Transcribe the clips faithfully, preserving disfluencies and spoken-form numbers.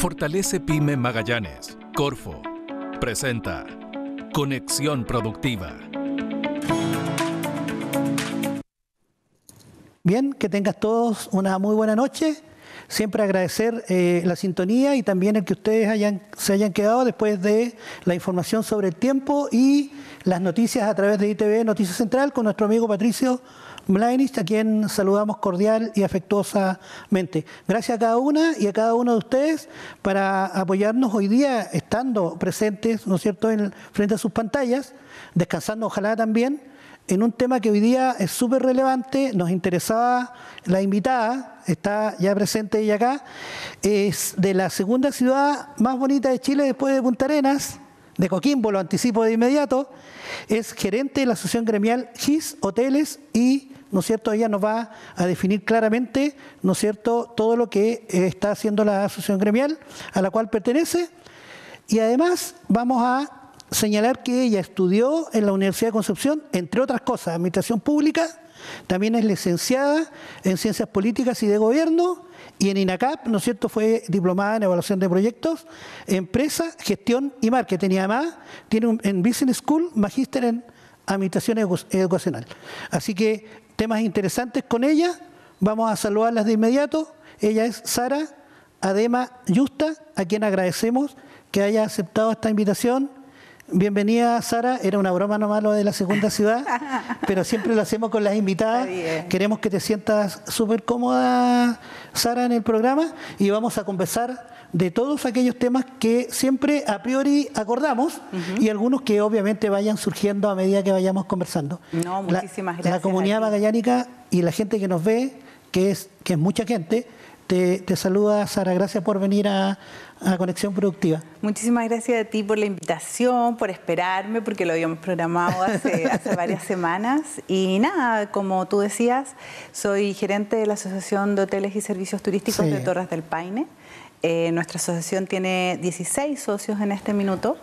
Fortalece Pyme Magallanes, Corfo, presenta Conexión Productiva. Bien, que tengas todos una muy buena noche. Siempre agradecer eh, la sintonía y también el que ustedes hayan, se hayan quedado después de la información sobre el tiempo y las noticias a través de I T V Noticias Central con nuestro amigo Patricio Mladenich, a quien saludamos cordial y afectuosamente. Gracias a cada una y a cada uno de ustedes para apoyarnos hoy día, estando presentes, ¿no es cierto?, en, frente a sus pantallas, descansando ojalá también, en un tema que hoy día es súper relevante. Nos interesaba la invitada, está ya presente ella acá, es de la segunda ciudad más bonita de Chile después de Punta Arenas, de Coquimbo, lo anticipo de inmediato. Es gerente de la asociación gremial G I S Hoteles y, ¿no es cierto?, ella nos va a definir claramente, ¿no es cierto?, todo lo que está haciendo la asociación gremial a la cual pertenece. Y además vamos a señalar que ella estudió en la Universidad de Concepción, entre otras cosas, Administración Pública, también es licenciada en Ciencias Políticas y de Gobierno, y en INACAP, ¿no es cierto?, fue diplomada en Evaluación de Proyectos, Empresa, Gestión y Marketing, y además tiene un, en Business School, magíster en Administración Educacional. Así que temas interesantes con ella, vamos a saludarlas de inmediato. Ella es Sara Adema Yusta, a quien agradecemos que haya aceptado esta invitación. Bienvenida, Sara. Era una broma nomás lo de la segunda ciudad, pero siempre lo hacemos con las invitadas. Queremos que te sientas súper cómoda, Sara, en el programa, y vamos a conversar de todos aquellos temas que siempre a priori acordamos, uh-huh, y algunos que obviamente vayan surgiendo a medida que vayamos conversando. No, muchísimas la, gracias. La comunidad magallánica y la gente que nos ve, que es, que es mucha gente, te, te saluda, Sara. Gracias por venir a, a Conexión Productiva. Muchísimas gracias a ti por la invitación, por esperarme, porque lo habíamos programado hace, hace varias semanas. Y nada, como tú decías, soy gerente de la Asociación de Hoteles y Servicios Turísticos, sí, de Torres del Paine. Eh, nuestra asociación tiene dieciséis socios en este minuto.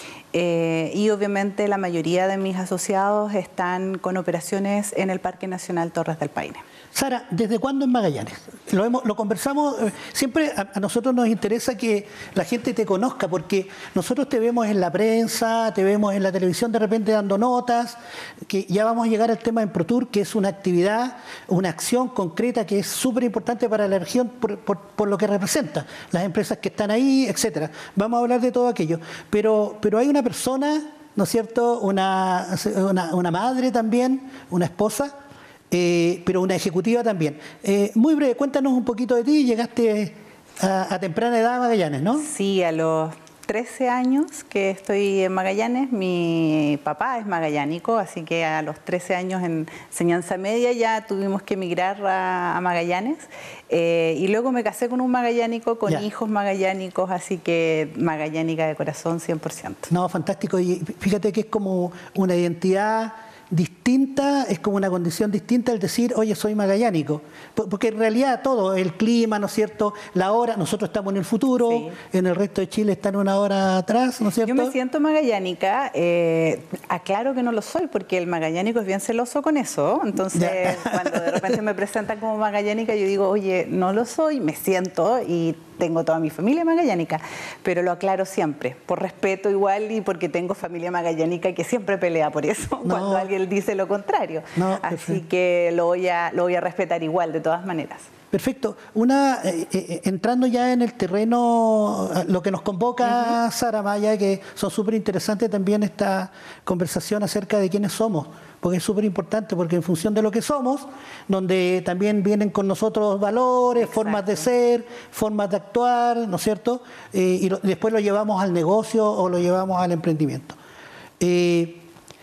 Eh, y obviamente la mayoría de mis asociados están con operaciones en el Parque Nacional Torres del Paine. Sara, ¿desde cuándo en Magallanes? Lo, hemos, lo conversamos, eh, siempre a, a nosotros nos interesa que la gente te conozca, porque nosotros te vemos en la prensa, te vemos en la televisión de repente dando notas, que ya vamos a llegar al tema en ProTour, que es una actividad, una acción concreta que es súper importante para la región por, por, por lo que representa, las empresas que están ahí, etcétera. Vamos a hablar de todo aquello, pero, pero hay una persona, ¿no es cierto?, una, una, una madre también, una esposa, Eh, pero una ejecutiva también. Eh, muy breve, cuéntanos un poquito de ti. Llegaste a, a temprana edad a Magallanes, ¿no? Sí, a los trece años que estoy en Magallanes. Mi papá es magallánico, así que a los trece años en enseñanza media ya tuvimos que emigrar a, a Magallanes. Eh, y luego me casé con un magallánico, con ya. hijos magallánicos, así que magallánica de corazón cien por ciento. No, fantástico. Y fíjate que es como una identidad distinta, es como una condición distinta el decir, oye, soy magallánico, porque en realidad todo, el clima, ¿no es cierto?, la hora, nosotros estamos en el futuro, sí, en el resto de Chile están una hora atrás, ¿no es cierto? Yo me siento magallánica, eh, aclaro que no lo soy, porque el magallánico es bien celoso con eso, entonces ya. Cuando de repente me presentan como magallánica, yo digo, oye, no lo soy, me siento y tengo toda mi familia magallánica, pero lo aclaro siempre, por respeto igual y porque tengo familia magallánica que siempre pelea por eso, no, cuando alguien dice lo contrario. No, así perfecto. Que lo voy, a, lo voy a respetar igual, de todas maneras. Perfecto. Una, eh, eh, entrando ya en el terreno, lo que nos convoca, uh-huh, Sara Maya, que son súper interesantes también esta conversación acerca de quiénes somos, porque es súper importante, porque en función de lo que somos, donde también vienen con nosotros valores, exacto, formas de ser, formas de actuar, ¿no es cierto? Eh, y lo, después lo llevamos al negocio o lo llevamos al emprendimiento. Eh,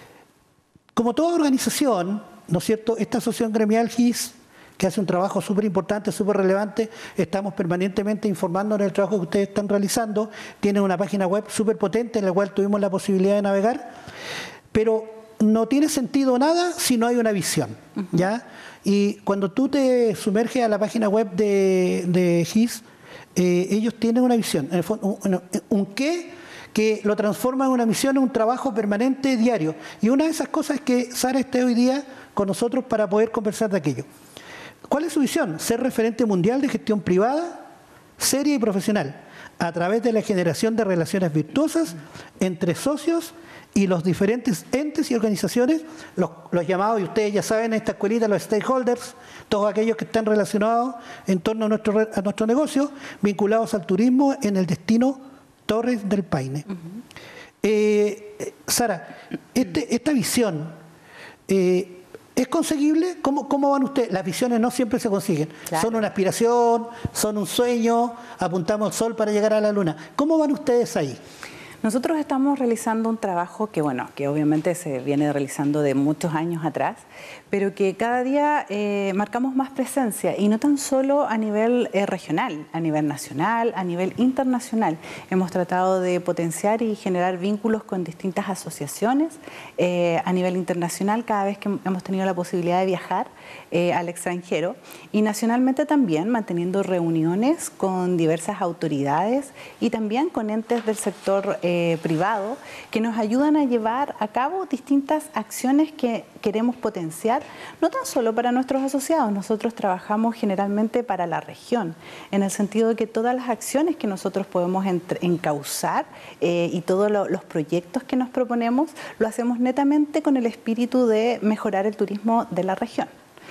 como toda organización, ¿no es cierto?, esta asociación gremial G I S, que hace un trabajo súper importante, súper relevante, estamos permanentemente informando en el trabajo que ustedes están realizando, tiene una página web súper potente en la cual tuvimos la posibilidad de navegar, pero no tiene sentido nada si no hay una visión, uh-huh, ¿ya? Y cuando tú te sumerges a la página web de, de G I S, eh, ellos tienen una visión, en el fondo, un, un qué que lo transforma en una misión, en un trabajo permanente diario. Y una de esas cosas es que Sara esté hoy día con nosotros para poder conversar de aquello. ¿Cuál es su visión? Ser referente mundial de gestión privada, seria y profesional, a través de la generación de relaciones virtuosas entre socios y los diferentes entes y organizaciones, los, los llamados, y ustedes ya saben, en esta escuelita, los stakeholders, todos aquellos que están relacionados en torno a nuestro, a nuestro negocio, vinculados al turismo en el destino Torres del Paine. Uh-huh. eh, Sara, este, esta visión, eh, ¿es conseguible? ¿Cómo, ¿Cómo van ustedes? Las visiones no siempre se consiguen. Claro. Son una aspiración, son un sueño, apuntamos al sol para llegar a la luna. ¿Cómo van ustedes ahí? Nosotros estamos realizando un trabajo que, bueno, que obviamente se viene realizando de muchos años atrás, pero que cada día eh, marcamos más presencia, y no tan solo a nivel eh, regional, a nivel nacional, a nivel internacional. Hemos tratado de potenciar y generar vínculos con distintas asociaciones eh, a nivel internacional cada vez que hemos tenido la posibilidad de viajar eh, al extranjero, y nacionalmente también manteniendo reuniones con diversas autoridades y también con entes del sector eh, Eh, privado, que nos ayudan a llevar a cabo distintas acciones que queremos potenciar, no tan solo para nuestros asociados. Nosotros trabajamos generalmente para la región, en el sentido de que todas las acciones que nosotros podemos encauzar eh, y todos lo, los proyectos que nos proponemos, lo hacemos netamente con el espíritu de mejorar el turismo de la región.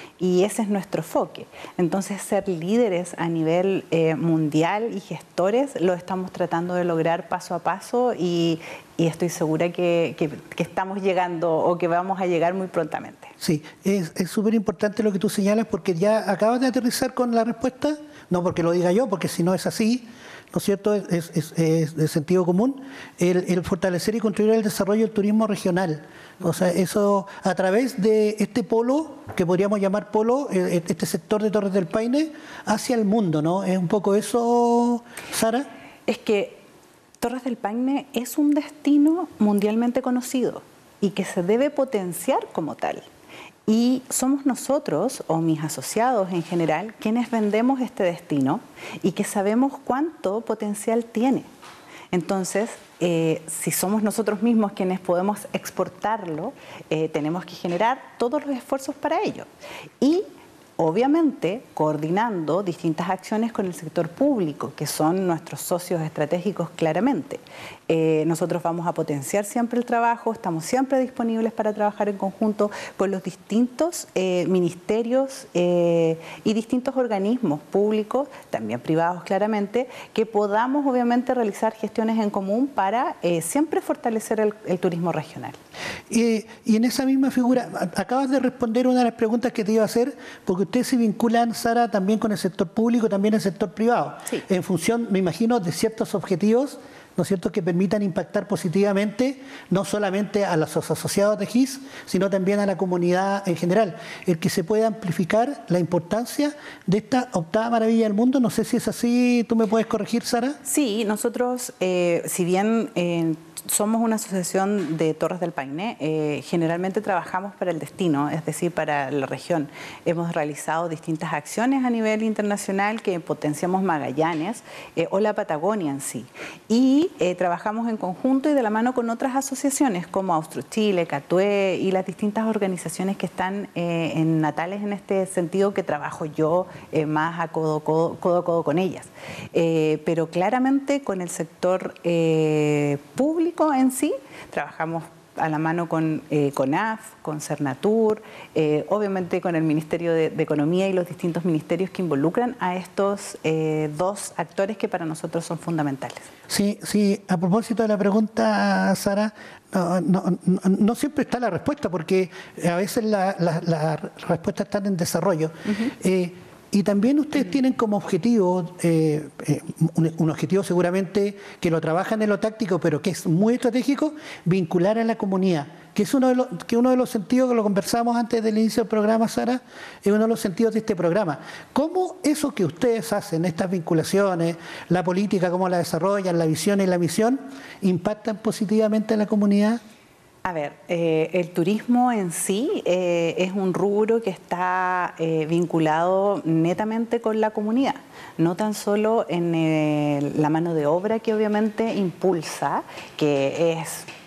Y ese es nuestro enfoque. Entonces, ser líderes a nivel eh, mundial y gestores lo estamos tratando de lograr paso a paso, y, y estoy segura que, que, que estamos llegando, o que vamos a llegar muy prontamente. Sí, es súper importante lo que tú señalas, porque ya acabas de aterrizar con la respuesta, no porque lo diga yo, porque si no es así, ¿no es cierto?, es, es, es de sentido común, el, el fortalecer y contribuir al desarrollo del turismo regional. O sea, eso a través de este polo, que podríamos llamar polo, este sector de Torres del Paine, hacia el mundo, ¿no? ¿Es un poco eso, Sara? Es que Torres del Paine es un destino mundialmente conocido y que se debe potenciar como tal. Y somos nosotros, o mis asociados en general, quienes vendemos este destino y que sabemos cuánto potencial tiene. Entonces, eh, si somos nosotros mismos quienes podemos exportarlo, eh, tenemos que generar todos los esfuerzos para ello. Y obviamente coordinando distintas acciones con el sector público, que son nuestros socios estratégicos claramente. Eh, nosotros vamos a potenciar siempre el trabajo, estamos siempre disponibles para trabajar en conjunto con los distintos eh, ministerios eh, y distintos organismos públicos, también privados claramente, que podamos obviamente realizar gestiones en común para eh, siempre fortalecer el, el turismo regional. Y, y en esa misma figura, acabas de responder una de las preguntas que te iba a hacer, porque ustedes se vinculan, Sara, también con el sector público, también el sector privado, sí, en función, me imagino, de ciertos objetivos, ¿no es cierto?, que permitan impactar positivamente no solamente a los asociados de G I S, sino también a la comunidad en general. El que se pueda amplificar la importancia de esta octava maravilla del mundo. No sé si es así, ¿tú me puedes corregir, Sara? Sí, nosotros, eh, si bien eh, somos una asociación de Torres del Paine, eh, generalmente trabajamos para el destino, es decir, para la región. Hemos realizado distintas acciones a nivel internacional que potenciamos Magallanes eh, o la Patagonia en sí. Y eh, trabajamos en conjunto y de la mano con otras asociaciones como Austro Chile, Catué y las distintas organizaciones que están eh, en natales en este sentido, que trabajo yo eh, más a codo, codo, codo a codo con ellas. Eh, pero claramente con el sector eh, público en sí, trabajamos a la mano con eh, CONAF, con Cernatur, eh, obviamente con el Ministerio de, de Economía y los distintos ministerios que involucran a estos eh, dos actores que para nosotros son fundamentales. Sí, sí, a propósito de la pregunta, Sara, no, no, no, no siempre está la respuesta, porque a veces las la, la respuestas están en desarrollo. Uh-huh. eh, Y también ustedes tienen como objetivo, eh, eh, un, un objetivo seguramente que lo trabajan en lo táctico, pero que es muy estratégico, vincular a la comunidad, que es uno de los, que uno de los sentidos que lo conversamos antes del inicio del programa, Sara, es uno de los sentidos de este programa. ¿Cómo eso que ustedes hacen, estas vinculaciones, la política, cómo la desarrollan, la visión y la misión, impactan positivamente a la comunidad? A ver, eh, el turismo en sí eh, es un rubro que está eh, vinculado netamente con la comunidad, no tan solo en eh, la mano de obra que obviamente impulsa, que es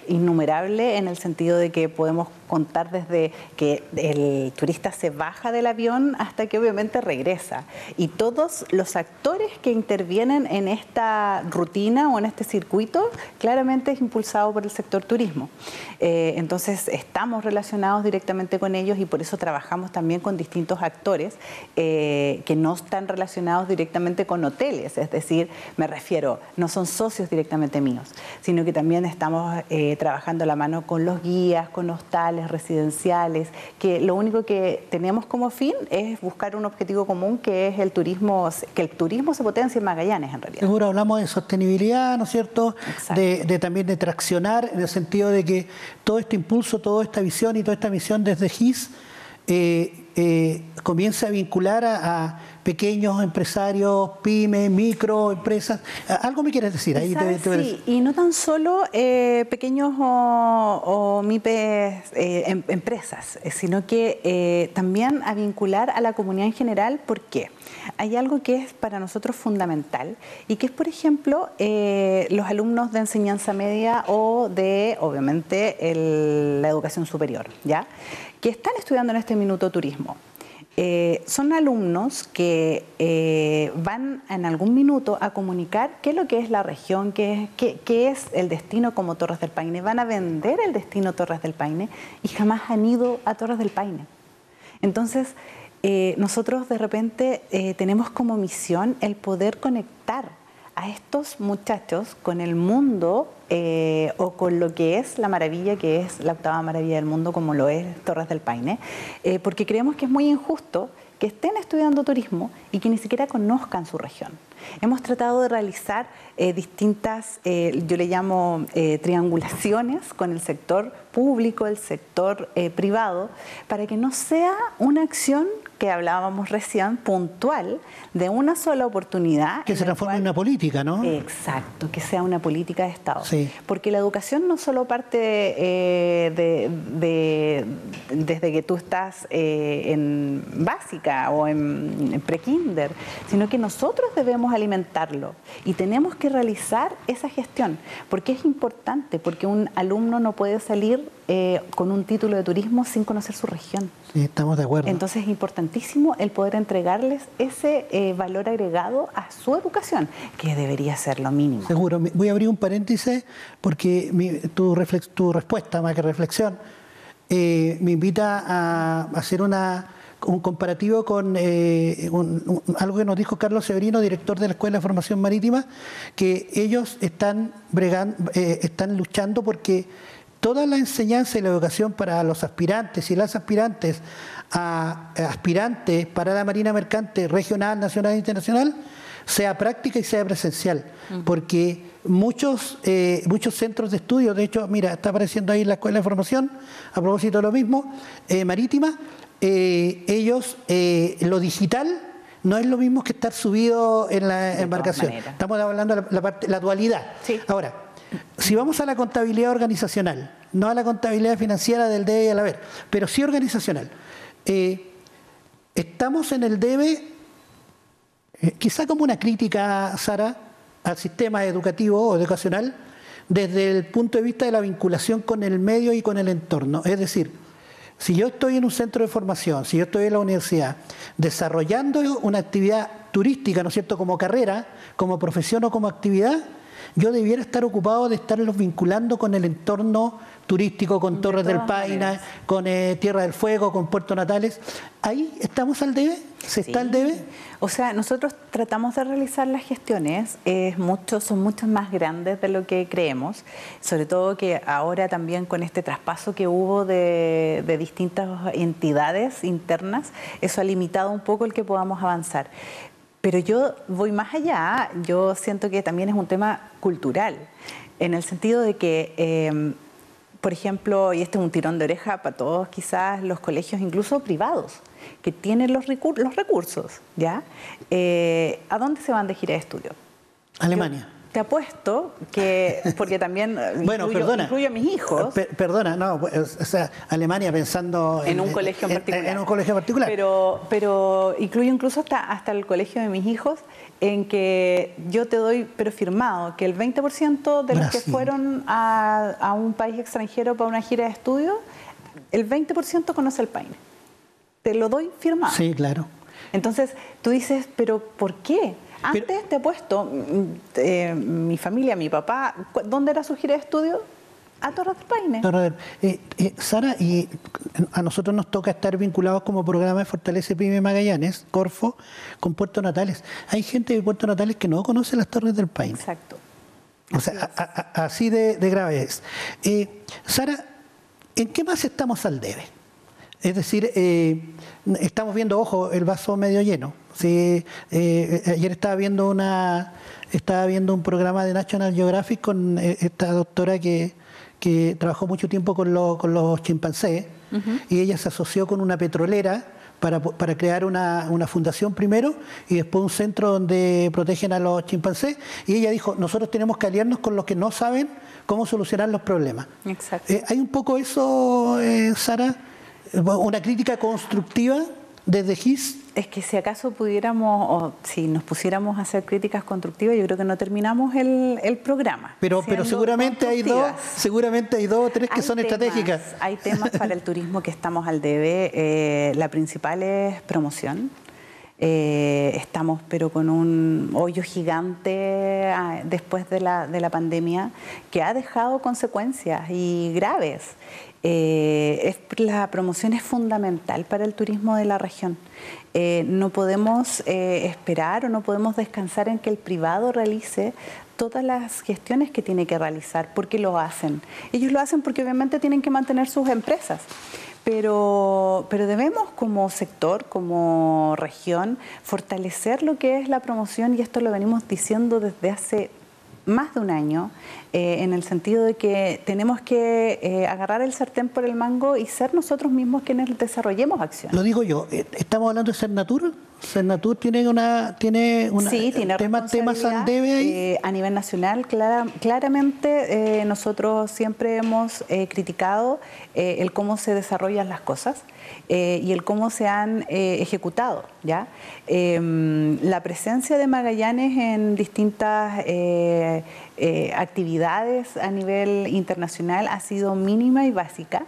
innumerable en el sentido de que podemos contar desde que el turista se baja del avión hasta que obviamente regresa. Y todos los actores que intervienen en esta rutina o en este circuito, claramente es impulsado por el sector turismo. Eh, entonces, estamos relacionados directamente con ellos y por eso trabajamos también con distintos actores eh, que no están relacionados directamente con hoteles, es decir, me refiero, no son socios directamente míos, sino que también estamos eh, trabajando a la mano con los guías, con hostales, residenciales, que lo único que tenemos como fin es buscar un objetivo común, que es el turismo, que el turismo se potencie en Magallanes, en realidad. Seguro hablamos de sostenibilidad, ¿no es cierto? De, de también de traccionar, en el sentido de que todo este impulso, toda esta visión y toda esta misión desde G I S eh, eh, comienza a vincular a, a pequeños empresarios, pymes, microempresas. ¿Algo me quieres decir? Ahí te, te sí, y no tan solo eh, pequeños o, o MIPES eh, em, empresas, sino que eh, también a vincular a la comunidad en general. ¿Por qué? Hay algo que es para nosotros fundamental y que es, por ejemplo, eh, los alumnos de enseñanza media o de, obviamente, el, la educación superior, ¿ya? Que están estudiando en este minuto turismo. Eh, son alumnos que eh, van en algún minuto a comunicar qué es lo que es la región, qué, qué, qué es el destino como Torres del Paine. Van a vender el destino Torres del Paine y jamás han ido a Torres del Paine. Entonces, eh, nosotros de repente eh, tenemos como misión el poder conectar a estos muchachos con el mundo eh, o con lo que es la maravilla, que es la octava maravilla del mundo, como lo es Torres del Paine, eh, porque creemos que es muy injusto que estén estudiando turismo y que ni siquiera conozcan su región. Hemos tratado de realizar eh, distintas, eh, yo le llamo eh, triangulaciones con el sector público, el sector eh, privado, para que no sea una acción que hablábamos recién, puntual, de una sola oportunidad. Que se transforme en una política, ¿no? Exacto, que sea una política de Estado. Sí. Porque la educación no solo parte eh, de, de, desde que tú estás eh, en básica o en, en pre-kinder, sino que nosotros debemos alimentarlo y tenemos que realizar esa gestión. Porque es importante, porque un alumno no puede salir eh, con un título de turismo sin conocer su región. Sí, estamos de acuerdo. Entonces es importantísimo el poder entregarles ese eh, valor agregado a su educación, que debería ser lo mínimo. Seguro. Voy a abrir un paréntesis porque mi, tu, reflex, tu respuesta, más que reflexión, eh, me invita a hacer una, un comparativo con eh, un, un, algo que nos dijo Carlos Severino, director de la Escuela de Formación Marítima, que ellos están, bregando, eh, están luchando porque toda la enseñanza y la educación para los aspirantes y las aspirantes a, a aspirantes para la Marina Mercante regional, nacional e internacional sea práctica y sea presencial, uh-huh. porque muchos, eh, muchos centros de estudio, de hecho, mira, está apareciendo ahí la Escuela de Formación, a propósito de lo mismo, eh, Marítima, eh, ellos, eh, lo digital no es lo mismo que estar subido en la de embarcación. Estamos hablando de la, la, parte, la dualidad. Sí. Ahora, si vamos a la contabilidad organizacional, no a la contabilidad financiera del debe y el haber, pero sí organizacional, eh, estamos en el debe, eh, quizá como una crítica, Sara, al sistema educativo o educacional, desde el punto de vista de la vinculación con el medio y con el entorno. Es decir, si yo estoy en un centro de formación, si yo estoy en la universidad, desarrollando una actividad turística, ¿no es cierto?, como carrera, como profesión o como actividad, yo debiera estar ocupado de estarlos vinculando con el entorno turístico, con Torres del Paine, con eh, Tierra del Fuego, con Puerto Natales. ¿Ahí estamos al debe? ¿Se sí. está al debe? O sea, nosotros tratamos de realizar las gestiones, es mucho, son mucho más grandes de lo que creemos, sobre todo que ahora también con este traspaso que hubo de, de distintas entidades internas, eso ha limitado un poco el que podamos avanzar. Pero yo voy más allá, yo siento que también es un tema cultural, en el sentido de que, eh, por ejemplo, y este es un tirón de oreja para todos quizás los colegios, incluso privados, que tienen los, recur los recursos, ¿ya? Eh, ¿A dónde se van de gira de estudio? Alemania. Yo, te apuesto que, porque también bueno, incluyo, perdona, incluyo a mis hijos. Per, perdona, no, o sea, Alemania pensando en, en un colegio en particular. En, en un colegio particular. Pero, pero incluyo incluso hasta, hasta el colegio de mis hijos, en que yo te doy, pero firmado, que el veinte por ciento de los Brasil. que fueron a, a un país extranjero para una gira de estudio, el veinte por ciento conoce el paine. Te lo doy firmado. Sí, claro. Entonces, tú dices, ¿pero por qué? Antes Pero, te he puesto, eh, mi familia, mi papá, ¿dónde era su gira de estudio? A Torres del Paine. Torres del, eh, eh, Sara, y a nosotros nos toca estar vinculados como programa de Fortalece Pyme Magallanes, Corfo, con Puerto Natales. Hay gente de Puerto Natales que no conoce las Torres del Paine. Exacto. O sea, a, a, así de, de grave es. Eh, Sara, ¿en qué más estamos al debe? Es decir, eh, estamos viendo, ojo, el vaso medio lleno. Sí, eh, ayer estaba viendo una, estaba viendo un programa de National Geographic con eh, esta doctora que, que trabajó mucho tiempo con, lo, con los chimpancés, uh-huh. y ella se asoció con una petrolera para, para crear una, una fundación primero y después un centro donde protegen a los chimpancés, y ella dijo, nosotros tenemos que aliarnos con los que no saben cómo solucionar los problemas. Exacto. Eh, ¿Hay un poco eso, eh, Sara? ¿Una crítica constructiva desde G I S? Es que si acaso pudiéramos, o si nos pusiéramos a hacer críticas constructivas, yo creo que no terminamos el, el programa. Pero, pero seguramente hay dos, seguramente hay dos o tres que hay son temas, estratégicas. Hay temas para el turismo que estamos al debe. Eh, la principal es promoción. Eh, estamos pero con un hoyo gigante ah, después de la, de la pandemia que ha dejado consecuencias y graves. Eh, es, la promoción es fundamental para el turismo de la región. Eh, no podemos eh, esperar o no podemos descansar en que el privado realice todas las gestiones que tiene que realizar, porque lo hacen. Ellos lo hacen porque obviamente tienen que mantener sus empresas. Pero, pero debemos como sector, como región, fortalecer lo que es la promoción, y esto lo venimos diciendo desde hace más de un año, eh, en el sentido de que tenemos que eh, agarrar el sartén por el mango y ser nosotros mismos quienes desarrollemos acciones. Lo digo yo, ¿estamos hablando de Cernatur? ¿Cernatur tiene una tiene una sí, tiene tema, temas al debe ahí? Eh, a nivel nacional, clara, claramente eh, nosotros siempre hemos eh, criticado eh, el cómo se desarrollan las cosas eh, y el cómo se han eh, ejecutado, ¿ya? Eh, la presencia de Magallanes en distintas eh, eh, actividades a nivel internacional ha sido mínima y básica.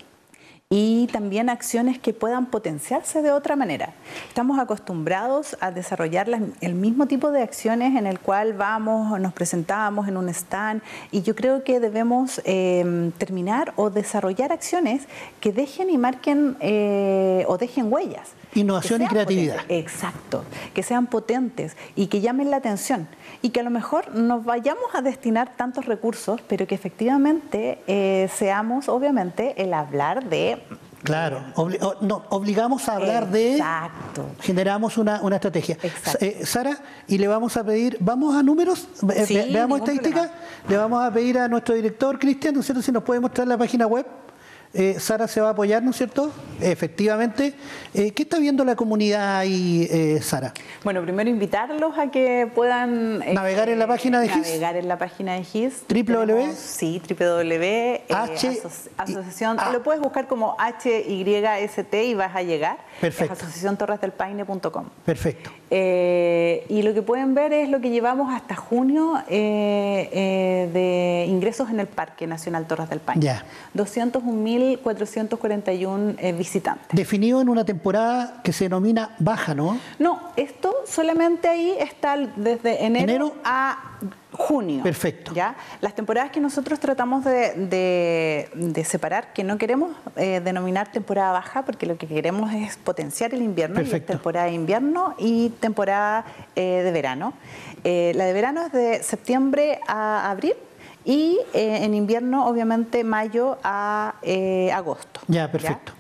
Y también acciones que puedan potenciarse de otra manera. Estamos acostumbrados a desarrollar las, el mismo tipo de acciones en el cual vamos, nos presentamos en un stand, y yo creo que debemos eh, terminar o desarrollar acciones que dejen y marquen eh, o dejen huellas. Innovación y creatividad. Potentes. Exacto, que sean potentes y que llamen la atención, y que a lo mejor no vayamos a destinar tantos recursos, pero que efectivamente eh, seamos obviamente el hablar de... Claro, obli o, no, obligamos a hablar Exacto. de... Generamos una, una estrategia. Eh, Sara, y le vamos a pedir, ¿vamos a números? Sí, Ve, veamos estadísticas. Le vamos a pedir a nuestro director, Cristian, ¿no es cierto?, si nos puede mostrar la página web. Eh, Sara se va a apoyar, ¿no es cierto? Efectivamente. Eh, ¿Qué está viendo la comunidad ahí, eh, Sara? Bueno, primero invitarlos a que puedan... Eh, navegar en la página de G I S. Navegar en la página de G I S. ¿Triple W? Sí, triple W. H. Eh, aso asociación. A. Lo puedes buscar como H Y S T y vas a llegar. Perfecto. Es asociación torres del paine punto com. Perfecto. Eh, y lo que pueden ver es lo que llevamos hasta junio eh, eh, de ingresos en el Parque Nacional Torres del Paine. Ya. doscientos un mil cuatrocientos cuarenta y uno eh, visitantes. Definido en una temporada que se denomina baja, ¿no? No, esto solamente ahí está desde enero, Enero. a junio. Perfecto. ¿Ya? Las temporadas que nosotros tratamos de, de, de separar, que no queremos eh, denominar temporada baja, porque lo que queremos es potenciar el invierno. Perfecto. Y es temporada de invierno y temporada eh, de verano. Eh, la de verano es de septiembre a abril. Y eh, en invierno, obviamente, mayo a eh, agosto. Ya, perfecto. ¿Ya?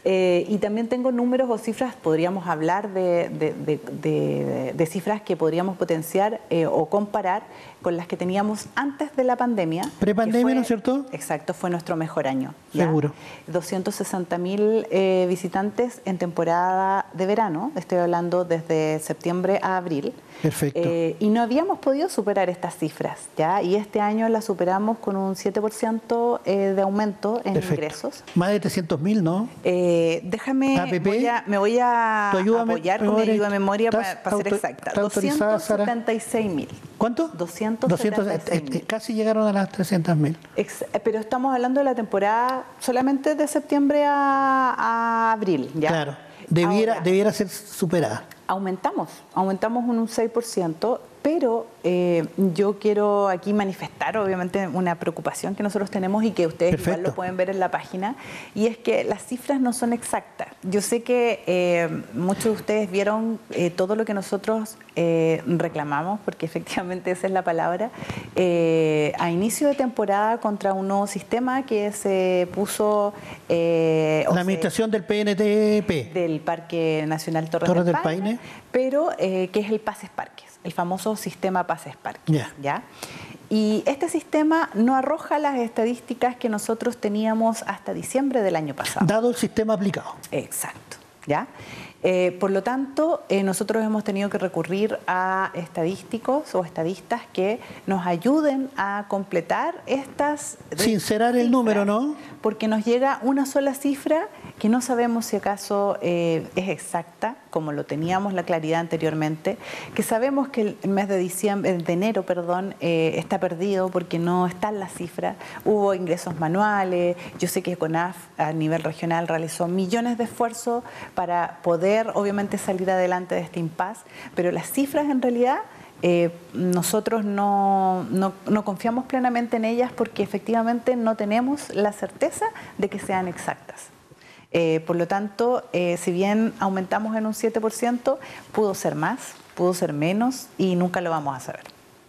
Eh, y también tengo números o cifras, podríamos hablar de, de, de, de, de cifras que podríamos potenciar eh, o comparar con las que teníamos antes de la pandemia. Prepandemia, ¿no es cierto? Exacto, fue nuestro mejor año. ¿ya? Seguro. doscientos sesenta mil eh, visitantes en temporada de verano, estoy hablando desde septiembre a abril. Perfecto. Eh, y no habíamos podido superar estas cifras, ¿ya? Y este año las superamos con un siete por ciento eh, de aumento en Perfecto. ingresos. Más de trescientos mil, ¿no? Eh, déjame, A P P, voy a, me voy a apoyar con mi ayuda de memoria para, para ser exacta. doscientos setenta y seis mil. ¿Cuánto? doscientos setenta y seis mil. Casi llegaron a las trescientos mil. Pero estamos hablando de la temporada solamente de septiembre a, a abril, ¿ya? Claro, debiera, Ahora, debiera ser superada. Aumentamos, aumentamos en un seis por ciento, pero eh, yo quiero aquí manifestar obviamente una preocupación que nosotros tenemos y que ustedes Perfecto. igual lo pueden ver en la página, y es que las cifras no son exactas. Yo sé que eh, muchos de ustedes vieron eh, todo lo que nosotros eh, reclamamos, porque efectivamente esa es la palabra, eh, a inicio de temporada contra un nuevo sistema que se puso... Eh, la administración del P N T P. Del Parque Nacional Torres, Torres del, del Paine, Paine. pero eh, que es el Pases Parques, el famoso sistema Pases Parques. Yeah. ¿ya? Y este sistema no arroja las estadísticas que nosotros teníamos hasta diciembre del año pasado. Dado el sistema aplicado. Exacto. ¿ya? Eh, por lo tanto, eh, nosotros hemos tenido que recurrir a estadísticos o estadistas que nos ayuden a completar estas... Sincerar el cifras, número, ¿no? Porque nos llega una sola cifra que no sabemos si acaso eh, es exacta, como lo teníamos la claridad anteriormente, que sabemos que el mes de diciembre, de enero, perdón, eh, está perdido porque no están las cifras. Hubo ingresos manuales. Yo sé que CONAF a nivel regional realizó millones de esfuerzos para poder, obviamente, salir adelante de este impasse, pero las cifras en realidad eh, nosotros no, no, no confiamos plenamente en ellas porque efectivamente no tenemos la certeza de que sean exactas. Eh, por lo tanto, eh, si bien aumentamos en un siete por ciento, pudo ser más, pudo ser menos y nunca lo vamos a saber.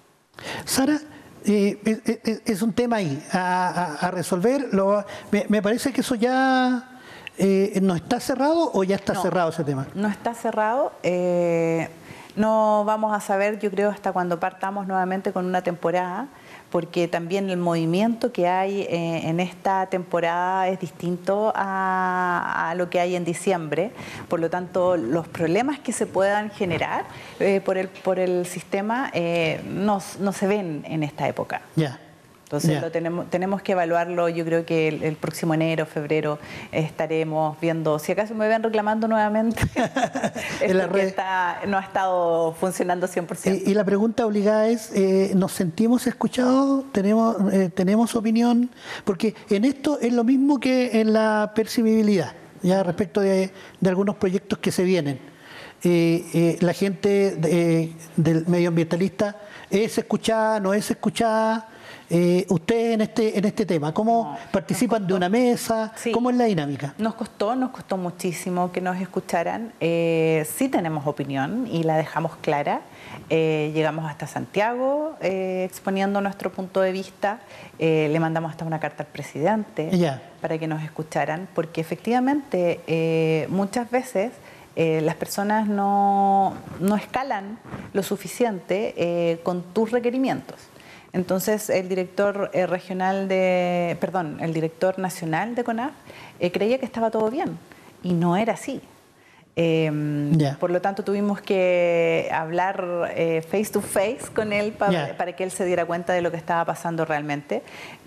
Sara, eh, es, es un tema ahí a, a, a resolver. Lo, me, me parece que eso ya eh, no está cerrado o ya está no, cerrado ese tema. No está cerrado. Eh, no vamos a saber, yo creo, hasta cuando partamos nuevamente con una temporada, porque también el movimiento que hay eh, en esta temporada es distinto a, a lo que hay en diciembre. Por lo tanto, los problemas que se puedan generar eh, por, el, por el sistema eh, no, no se ven en esta época. Ya. Entonces Yeah. lo tenemos, tenemos que evaluarlo. Yo creo que el, el próximo enero, febrero, estaremos viendo. Si acaso me ven reclamando nuevamente, es la porque red. está, no ha estado funcionando cien por ciento. Y, y la pregunta obligada es, eh, ¿nos sentimos escuchados? ¿Tenemos, eh, ¿Tenemos opinión? Porque en esto es lo mismo que en la percibibilidad, ya respecto de, de algunos proyectos que se vienen. Eh, eh, la gente de, del medioambientalista es escuchada, no es escuchada. Eh, ustedes en este en este tema, ¿cómo No, participan de una mesa? Sí. ¿Cómo es la dinámica? Nos costó, nos costó muchísimo que nos escucharan. Eh, sí tenemos opinión y la dejamos clara. Eh, llegamos hasta Santiago eh, exponiendo nuestro punto de vista. Eh, le mandamos hasta una carta al presidente Ya. para que nos escucharan, porque efectivamente eh, muchas veces eh, las personas no, no escalan lo suficiente eh, con tus requerimientos. Entonces el director eh, regional de, perdón, el director nacional de CONAF eh, creía que estaba todo bien y no era así. Eh, Yeah. Por lo tanto tuvimos que hablar eh, face to face con él pa Yeah. para que él se diera cuenta de lo que estaba pasando realmente.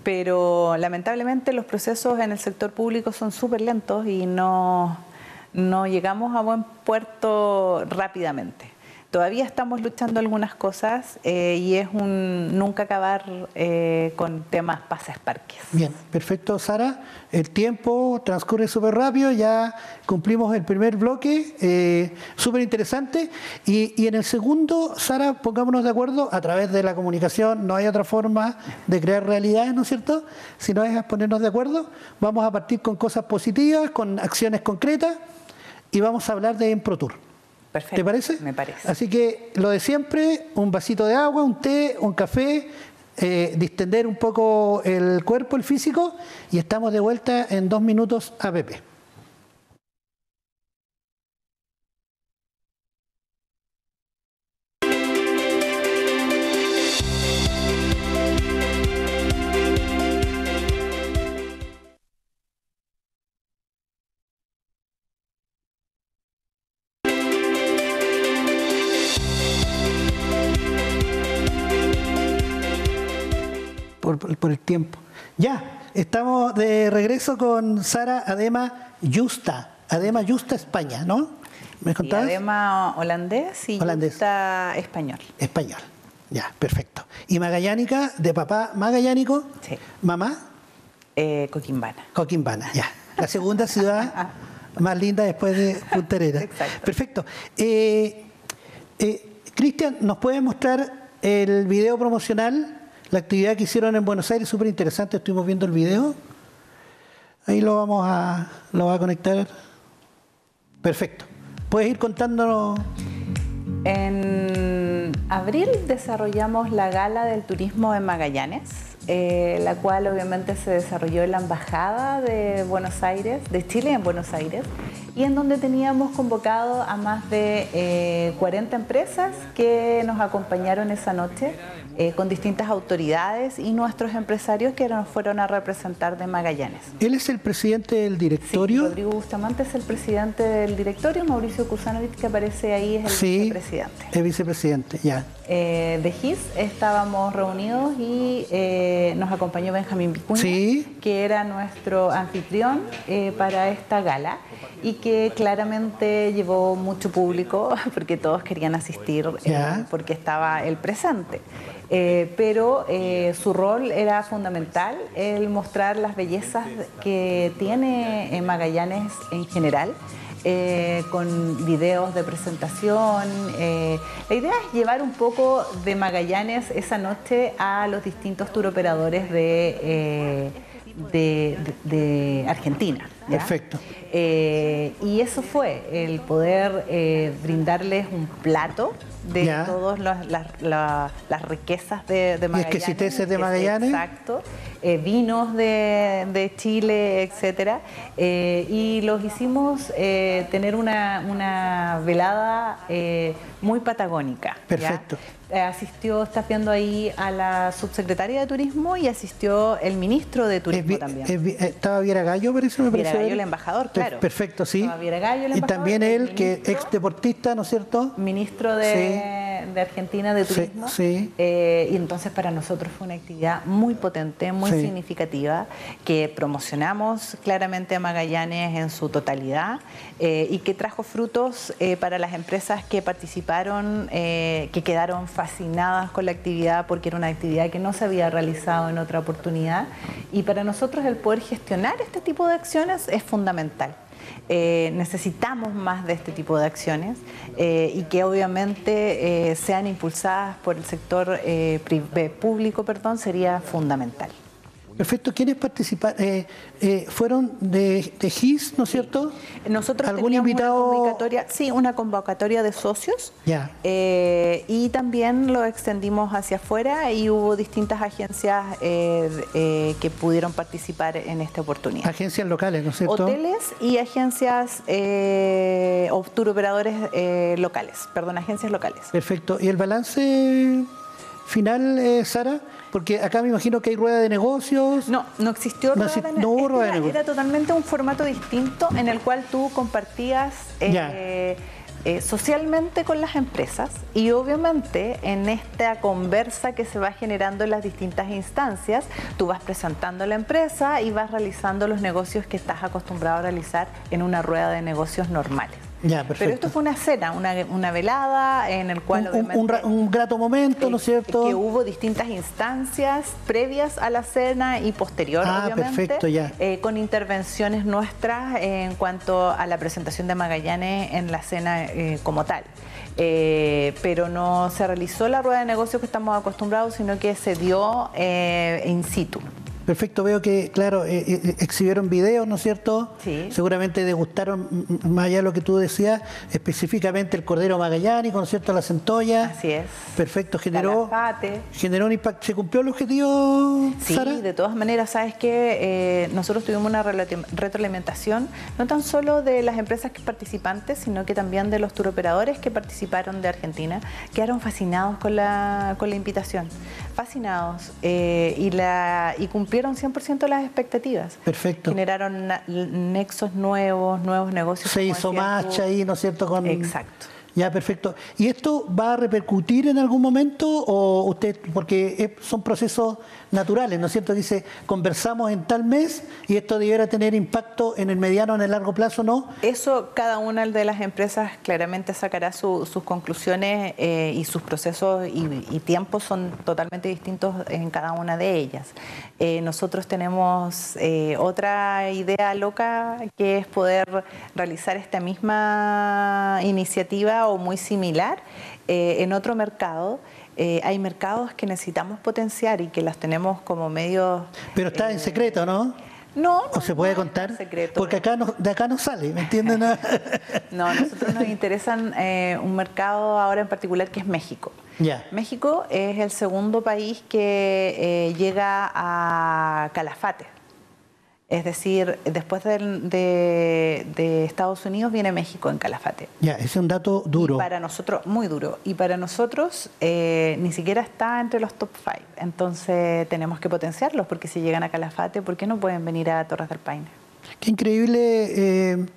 Pero lamentablemente los procesos en el sector público son súper lentos y no, no llegamos a buen puerto rápidamente. Todavía estamos luchando algunas cosas eh, y es un nunca acabar eh, con temas pases parques. Bien, perfecto, Sara. El tiempo transcurre súper rápido, ya cumplimos el primer bloque, eh, súper interesante. Y, y en el segundo, Sara, pongámonos de acuerdo a través de la comunicación. No hay otra forma de crear realidades, ¿no es cierto? Si no es ponernos de acuerdo, vamos a partir con cosas positivas, con acciones concretas y vamos a hablar de EmProTour. Perfecto. ¿Te parece? Me parece. Así que lo de siempre, un vasito de agua, un té, un café, eh, distender un poco el cuerpo, el físico, y estamos de vuelta en dos minutos a P P. por, por el tiempo. Ya, estamos de regreso con Sara Adema Yusta, Adema Yusta España, ¿no? ¿Me contabas? Y Adema holandés y holandés. Yusta español. Español, ya, perfecto. ¿Y magallánica, de papá magallánico? Sí. ¿Mamá? Eh, Coquimbana. Coquimbana, ya. La segunda ciudad más linda después de Punta Arenas. Exacto. Perfecto. Eh, eh, Cristian, ¿nos puedes mostrar el video promocional? La actividad que hicieron en Buenos Aires, súper interesante, estuvimos viendo el video. Ahí lo vamos a, lo va a conectar. Perfecto. ¿Puedes ir contándonos? En abril desarrollamos la Gala del Turismo en Magallanes, eh, la cual obviamente se desarrolló en la Embajada de Buenos Aires, de Chile en Buenos Aires, y en donde teníamos convocado a más de eh, cuarenta empresas que nos acompañaron esa noche, eh, con distintas autoridades y nuestros empresarios que nos fueron a representar de Magallanes. Él es el presidente del directorio. Sí, Rodrigo Bustamante es el presidente del directorio, Mauricio Kusanovich, que aparece ahí, es el Sí, vicepresidente. el vicepresidente, ya. Eh, de G I S estábamos reunidos y eh, nos acompañó Benjamín Vicuña, Sí. que era nuestro anfitrión eh, para esta gala y que claramente llevó mucho público porque todos querían asistir eh, porque estaba el presente. Eh, pero eh, su rol era fundamental, el mostrar las bellezas que tiene en Magallanes en general. Eh, con videos de presentación. Eh, la idea es llevar un poco de Magallanes esa noche a los distintos turoperadores de, eh, de, de, de Argentina. ¿ya? Perfecto. Eh, y eso fue, el poder eh, brindarles un plato de ya. todas las, las, las, las riquezas de, de Magallanes. Y exquisiteces de Magallanes. Exacto. Eh, vinos de, de Chile, etcétera. Eh, y los hicimos eh, tener una, una velada eh, muy patagónica. Perfecto. ¿ya? Eh, asistió, estás viendo ahí a la subsecretaria de Turismo y asistió el ministro de Turismo es, también. Es, estaba Viera Gallo, parece, me Viera parece. Gallo, el embajador, claro. Perfecto, sí. Viera Gallo, el y embajador, también él, el que ministro, ex deportista, ¿no es cierto? Ministro de, sí. de Argentina de Turismo. Sí, sí. Eh, y entonces para nosotros fue una actividad muy potente, muy sí. significativa, que promocionamos claramente a Magallanes en su totalidad eh, y que trajo frutos eh, para las empresas que participaron, eh, que quedaron fascinadas con la actividad porque era una actividad que no se había realizado en otra oportunidad. Y para nosotros el poder gestionar este tipo de acciones es fundamental. Eh, necesitamos más de este tipo de acciones eh, y que obviamente eh, sean impulsadas por el sector eh, público, perdón, sería fundamental. Perfecto. ¿Quiénes participaron? Eh, eh, ¿Fueron de, de G I S, no es cierto? Nosotros ¿Algún teníamos invitado? Una convocatoria, sí, una convocatoria de socios. Ya. Eh, y también lo extendimos hacia afuera y hubo distintas agencias eh, eh, que pudieron participar en esta oportunidad. Agencias locales, ¿no es cierto? Hoteles y agencias eh, o turoperadores eh, locales, perdón, agencias locales. Perfecto. ¿Y el balance final, eh, Sara? Porque acá me imagino que hay rueda de negocios. No, no existió no, rueda si, de no negocios. rueda de Era, negocios. era totalmente un formato distinto en el cual tú compartías eh, eh, socialmente con las empresas y obviamente en esta conversa que se va generando en las distintas instancias, tú vas presentando la empresa y vas realizando los negocios que estás acostumbrado a realizar en una rueda de negocios normales. Ya, perfecto. Pero esto fue una cena, una, una velada en el cual un, obviamente... Un, un grato momento, ¿no es cierto? Que hubo distintas instancias previas a la cena y posterior, ah, obviamente. Perfecto, ya. Eh, con intervenciones nuestras en cuanto a la presentación de Magallanes en la cena eh, como tal. Eh, pero no se realizó la rueda de negocios que estamos acostumbrados, sino que se dio eh, in situ. Perfecto, veo que, claro, eh, eh, exhibieron videos, ¿no es cierto? Sí. Seguramente degustaron, más allá de lo que tú decías, específicamente el cordero magallánico, ¿no es cierto? La centolla. Así es. Perfecto, generó, Calafate. generó un impacto. ¿Se cumplió el objetivo, Sí, Sara? de todas maneras, sabes que eh, nosotros tuvimos una retroalimentación no tan solo de las empresas participantes, sino que también de los turoperadores que participaron de Argentina, quedaron fascinados con la, con la invitación, fascinados eh, y, la, y cumplieron cien por ciento las expectativas. Perfecto. Generaron nexos nuevos, nuevos negocios. Se hizo marcha ahí, ¿no es cierto? Con... Exacto. Ya, perfecto. ¿Y esto va a repercutir en algún momento o usted, porque es, son procesos naturales, ¿no es cierto? Dice, conversamos en tal mes y esto debiera tener impacto en el mediano o en el largo plazo, ¿no? Eso cada una de las empresas claramente sacará su, sus conclusiones eh, y sus procesos y, y tiempos son totalmente distintos en cada una de ellas. Eh, nosotros tenemos eh, otra idea loca que es poder realizar esta misma iniciativa o muy similar eh, en otro mercado. Eh, hay mercados que necesitamos potenciar y que los tenemos como medios... Pero está eh, en secreto, ¿no? No, ¿O no, se puede no contar? Secreto. Porque acá no, de acá no sale, ¿me entienden? No, a nosotros nos interesan eh, un mercado ahora en particular que es México. Ya. México es el segundo país que eh, llega a Calafate. Es decir, después de, de, de Estados Unidos viene México en Calafate. Ya, ese es un dato duro. Y para nosotros, muy duro. Y para nosotros eh, ni siquiera está entre los top five. Entonces tenemos que potenciarlos porque si llegan a Calafate, ¿por qué no pueden venir a Torres del Paine? Qué increíble. Eh,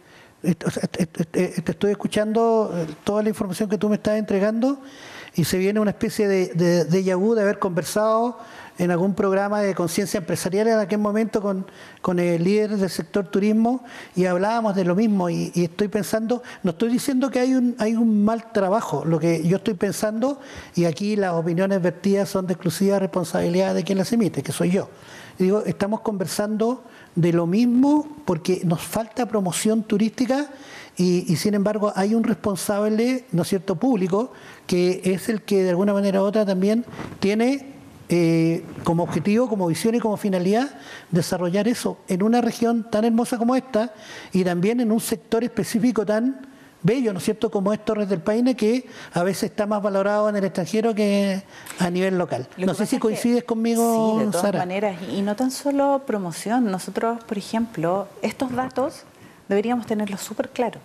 te, te, te estoy escuchando toda la información que tú me estás entregando y se viene una especie de, de, de déjà vu de haber conversado en algún programa de conciencia empresarial en aquel momento con, con el líder del sector turismo y hablábamos de lo mismo y, y estoy pensando, no estoy diciendo que hay un, hay un mal trabajo, lo que yo estoy pensando, y aquí las opiniones vertidas son de exclusiva responsabilidad de quien las emite, que soy yo. Y digo, estamos conversando de lo mismo porque nos falta promoción turística y, y sin embargo hay un responsable, ¿no es cierto?, público, que es el que de alguna manera u otra también tiene Eh, como objetivo, como visión y como finalidad desarrollar eso en una región tan hermosa como esta y también en un sector específico tan bello, ¿no es cierto?, como es Torres del Paine, que a veces está más valorado en el extranjero que a nivel local. No sé si coincides que, conmigo, sí, de todas Sara. maneras, y no tan solo promoción. Nosotros, por ejemplo, estos datos deberíamos tenerlos súper claros.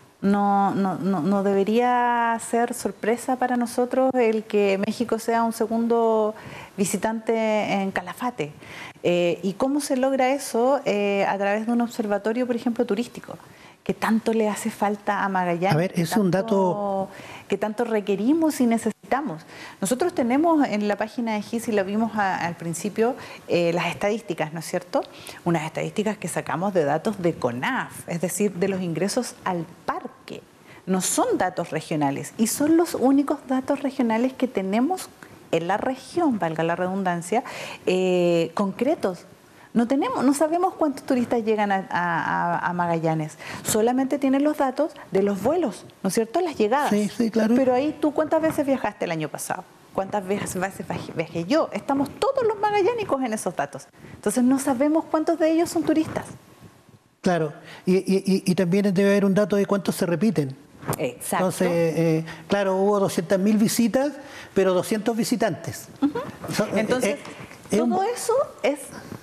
No, no, no, no debería ser sorpresa para nosotros el que México sea un segundo visitante en Calafate. Eh, ¿Y cómo se logra eso? Eh, a través de un observatorio, por ejemplo, turístico, que tanto le hace falta a Magallanes. A ver, es tanto, un dato que tanto requerimos y necesitamos. Nosotros tenemos en la página de G I S, y lo vimos a, al principio, eh, las estadísticas, ¿no es cierto? Unas estadísticas que sacamos de datos de CONAF, es decir, de los ingresos al parque. No son datos regionales y son los únicos datos regionales que tenemos en la región, valga la redundancia, eh, concretos. No tenemos, no sabemos cuántos turistas llegan a, a, a Magallanes. Solamente tienen los datos de los vuelos, ¿no es cierto? Las llegadas. Sí, sí, claro. Pero ahí, ¿tú cuántas veces viajaste el año pasado? ¿Cuántas veces viajé yo? Estamos todos los magallánicos en esos datos. Entonces no sabemos cuántos de ellos son turistas. Claro, y, y, y también debe haber un dato de cuántos se repiten. Exacto. Entonces, eh, claro, hubo doscientas mil visitas, pero doscientos visitantes. Uh-huh. Entonces, eh, todo un... eso es...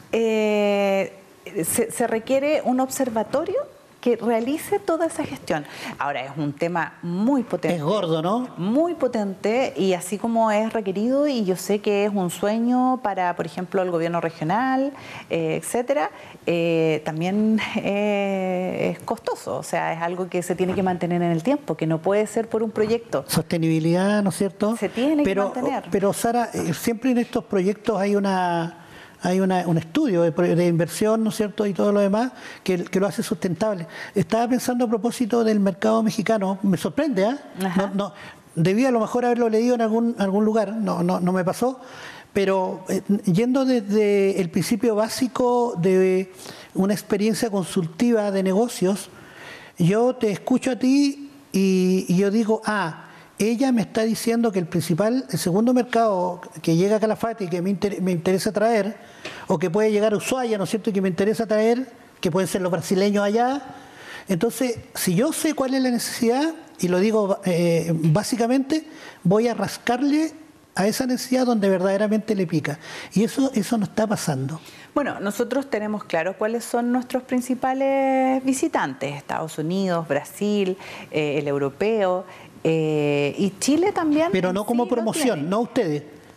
Eh, se, se requiere un observatorio que realice toda esa gestión. Ahora, es un tema muy potente. Es gordo, ¿no? Muy potente, y así como es requerido, y yo sé que es un sueño para, por ejemplo, el gobierno regional, eh, etcétera, eh, también eh, es costoso. O sea, es algo que se tiene que mantener en el tiempo, que no puede ser por un proyecto. Sostenibilidad, ¿no es cierto? Se tiene pero, que mantener. Pero, Sara, siempre en estos proyectos hay una... Hay una, un estudio de, de inversión, ¿no es cierto?, y todo lo demás, que, que lo hace sustentable. Estaba pensando a propósito del mercado mexicano, me sorprende, ¿eh? No, no, debía a lo mejor haberlo leído en algún, algún lugar, no, no, no me pasó, pero eh, yendo desde el principio básico de una experiencia consultiva de negocios, yo te escucho a ti y, y yo digo, ah, ella me está diciendo que el principal, el segundo mercado que llega a Calafate y que me, inter, me interesa traer, o que puede llegar a Ushuaia, ¿no es cierto?, y que me interesa traer, que pueden ser los brasileños allá. Entonces, si yo sé cuál es la necesidad, y lo digo eh, básicamente, voy a rascarle a esa necesidad donde verdaderamente le pica. Y eso, eso no está pasando. Bueno, nosotros tenemos claro cuáles son nuestros principales visitantes: Estados Unidos, Brasil, eh, el europeo, eh, y Chile también. Pero no como sí promoción, no ustedes,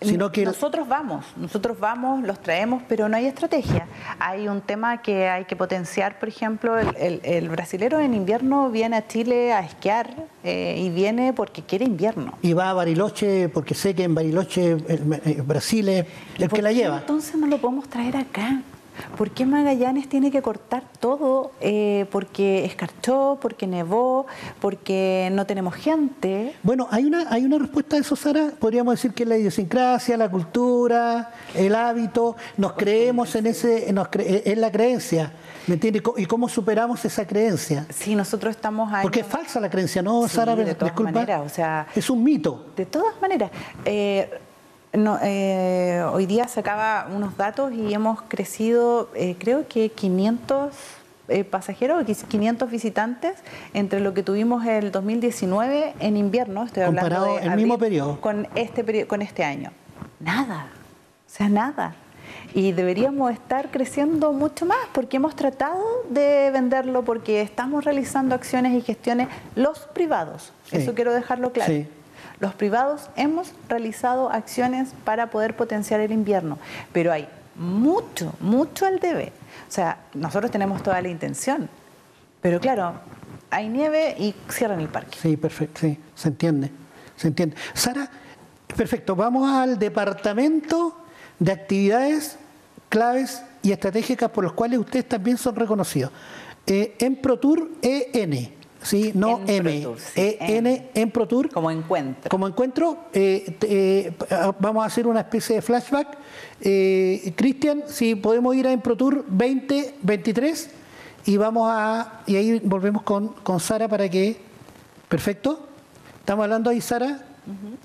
sino que... Nosotros vamos, nosotros vamos, los traemos, pero no hay estrategia. Hay un tema que hay que potenciar, por ejemplo, el, el, el brasilero en invierno viene a Chile a esquiar eh, y viene porque quiere invierno. Y va a Bariloche porque sé que en Bariloche el, el Brasil es el que la lleva. Entonces no lo podemos traer acá. ¿Por qué Magallanes tiene que cortar todo? Eh, porque escarchó, porque nevó, porque no tenemos gente. Bueno, hay una, hay una respuesta a eso, Sara. Podríamos decir que es la idiosincrasia, la cultura, el hábito. Nos creemos en ese, nos cre en la creencia. ¿Me entiendes? ¿Y cómo superamos esa creencia? Sí, nosotros estamos ahí. Porque es falsa la creencia, ¿no, sí, Sara? De todas Disculpa. maneras, o sea, es un mito. De todas maneras. Eh, No, eh, hoy día sacaba unos datos y hemos crecido, eh, creo que quinientos eh, pasajeros, quinientos visitantes entre lo que tuvimos el dos mil diecinueve en invierno, estoy hablando comparado de el abril, mismo periodo. Con este, periodo, con este año. Nada, o sea, nada. Y deberíamos estar creciendo mucho más porque hemos tratado de venderlo, porque estamos realizando acciones y gestiones los privados. Sí. Eso quiero dejarlo claro. Sí. Los privados hemos realizado acciones para poder potenciar el invierno, pero hay mucho, mucho al debe. O sea, nosotros tenemos toda la intención, pero claro, hay nieve y cierran el parque. Sí, perfecto, sí, se entiende, se entiende. Sara, perfecto, vamos al departamento de actividades claves y estratégicas por las cuales ustedes también son reconocidos. Eh, Emprotour E N. Sí, no en M, Pro Tour, sí, E N, Emprotour. Como encuentro. Como encuentro, eh, eh, vamos a hacer una especie de flashback. Eh, Cristian, si podemos ir a Emprotour veinte veintitrés y vamos a y ahí volvemos con, con Sara para que... Perfecto. Estamos hablando ahí, Sara, uh-huh.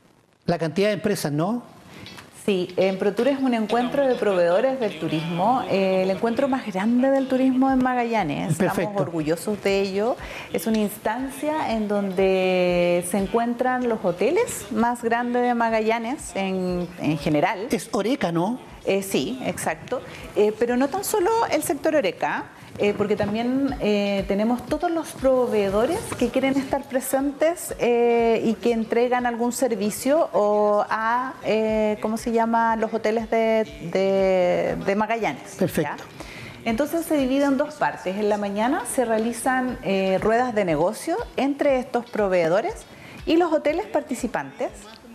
La cantidad de empresas, ¿no? Sí, Emprotour es un encuentro de proveedores del turismo, eh, el encuentro más grande del turismo en Magallanes. Perfecto. Estamos orgullosos de ello. Es una instancia en donde se encuentran los hoteles más grandes de Magallanes en, en general. Es Oreca, ¿no? Eh, sí, exacto. Eh, pero no tan solo el sector Oreca. Eh, porque también eh, tenemos todos los proveedores que quieren estar presentes eh, y que entregan algún servicio o a, eh, ¿cómo se llama?, los hoteles de, de, de Magallanes. Perfecto. ¿Ya? Entonces se divide en dos partes. En la mañana se realizan eh, ruedas de negocio entre estos proveedores y los hoteles participantes.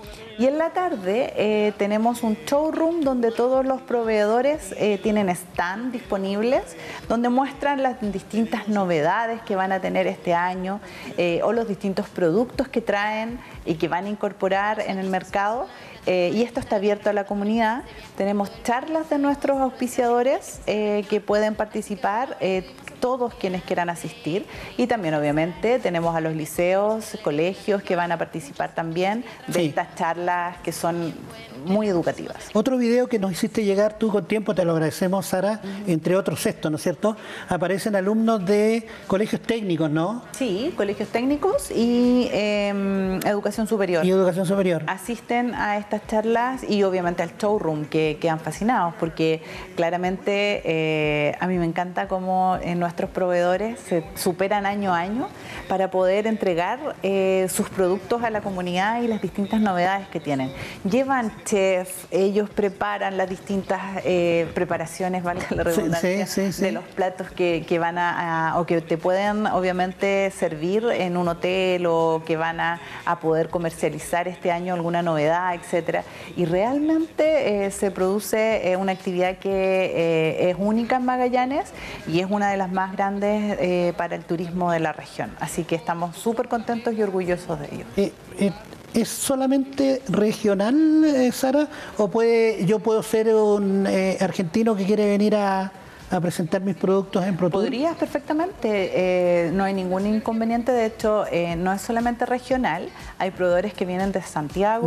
Y en la tarde eh, tenemos un showroom donde todos los proveedores eh, tienen stand disponibles, donde muestran las distintas novedades que van a tener este año eh, o los distintos productos que traen y que van a incorporar en el mercado. Eh, y esto está abierto a la comunidad. Tenemos charlas de nuestros auspiciadores eh, que pueden participar, eh, todos quienes quieran asistir, y también obviamente tenemos a los liceos, colegios que van a participar también de sí. estas charlas que son muy educativas. Otro video que nos hiciste llegar tú con tiempo, te lo agradecemos, Sara, uh-huh. entre otros esto, ¿no es cierto? Aparecen alumnos de colegios técnicos, ¿no? Sí, colegios técnicos y eh, educación superior. Y educación superior. Asisten a estas charlas y obviamente al showroom, que quedan fascinados porque claramente eh, a mí me encanta cómo en nuestra nuestros proveedores se superan año a año para poder entregar eh, sus productos a la comunidad y las distintas novedades que tienen. Llevan chef, ellos preparan las distintas eh, preparaciones, valga la redundancia, sí, sí, sí, sí. de los platos que, que van a, a, o que te pueden obviamente servir en un hotel o que van a, a poder comercializar este año alguna novedad, etcétera. Y realmente eh, se produce eh, una actividad que eh, es única en Magallanes y es una de las más grandes eh, para el turismo de la región. Así que estamos súper contentos y orgullosos de ello. Eh, eh, ¿Es solamente regional, eh, Sara? ¿O puede, yo puedo ser un eh, argentino que quiere venir a, a presentar mis productos en Pro Tour? Podrías perfectamente, eh, no hay ningún inconveniente. De hecho, eh, no es solamente regional, hay proveedores que vienen de Santiago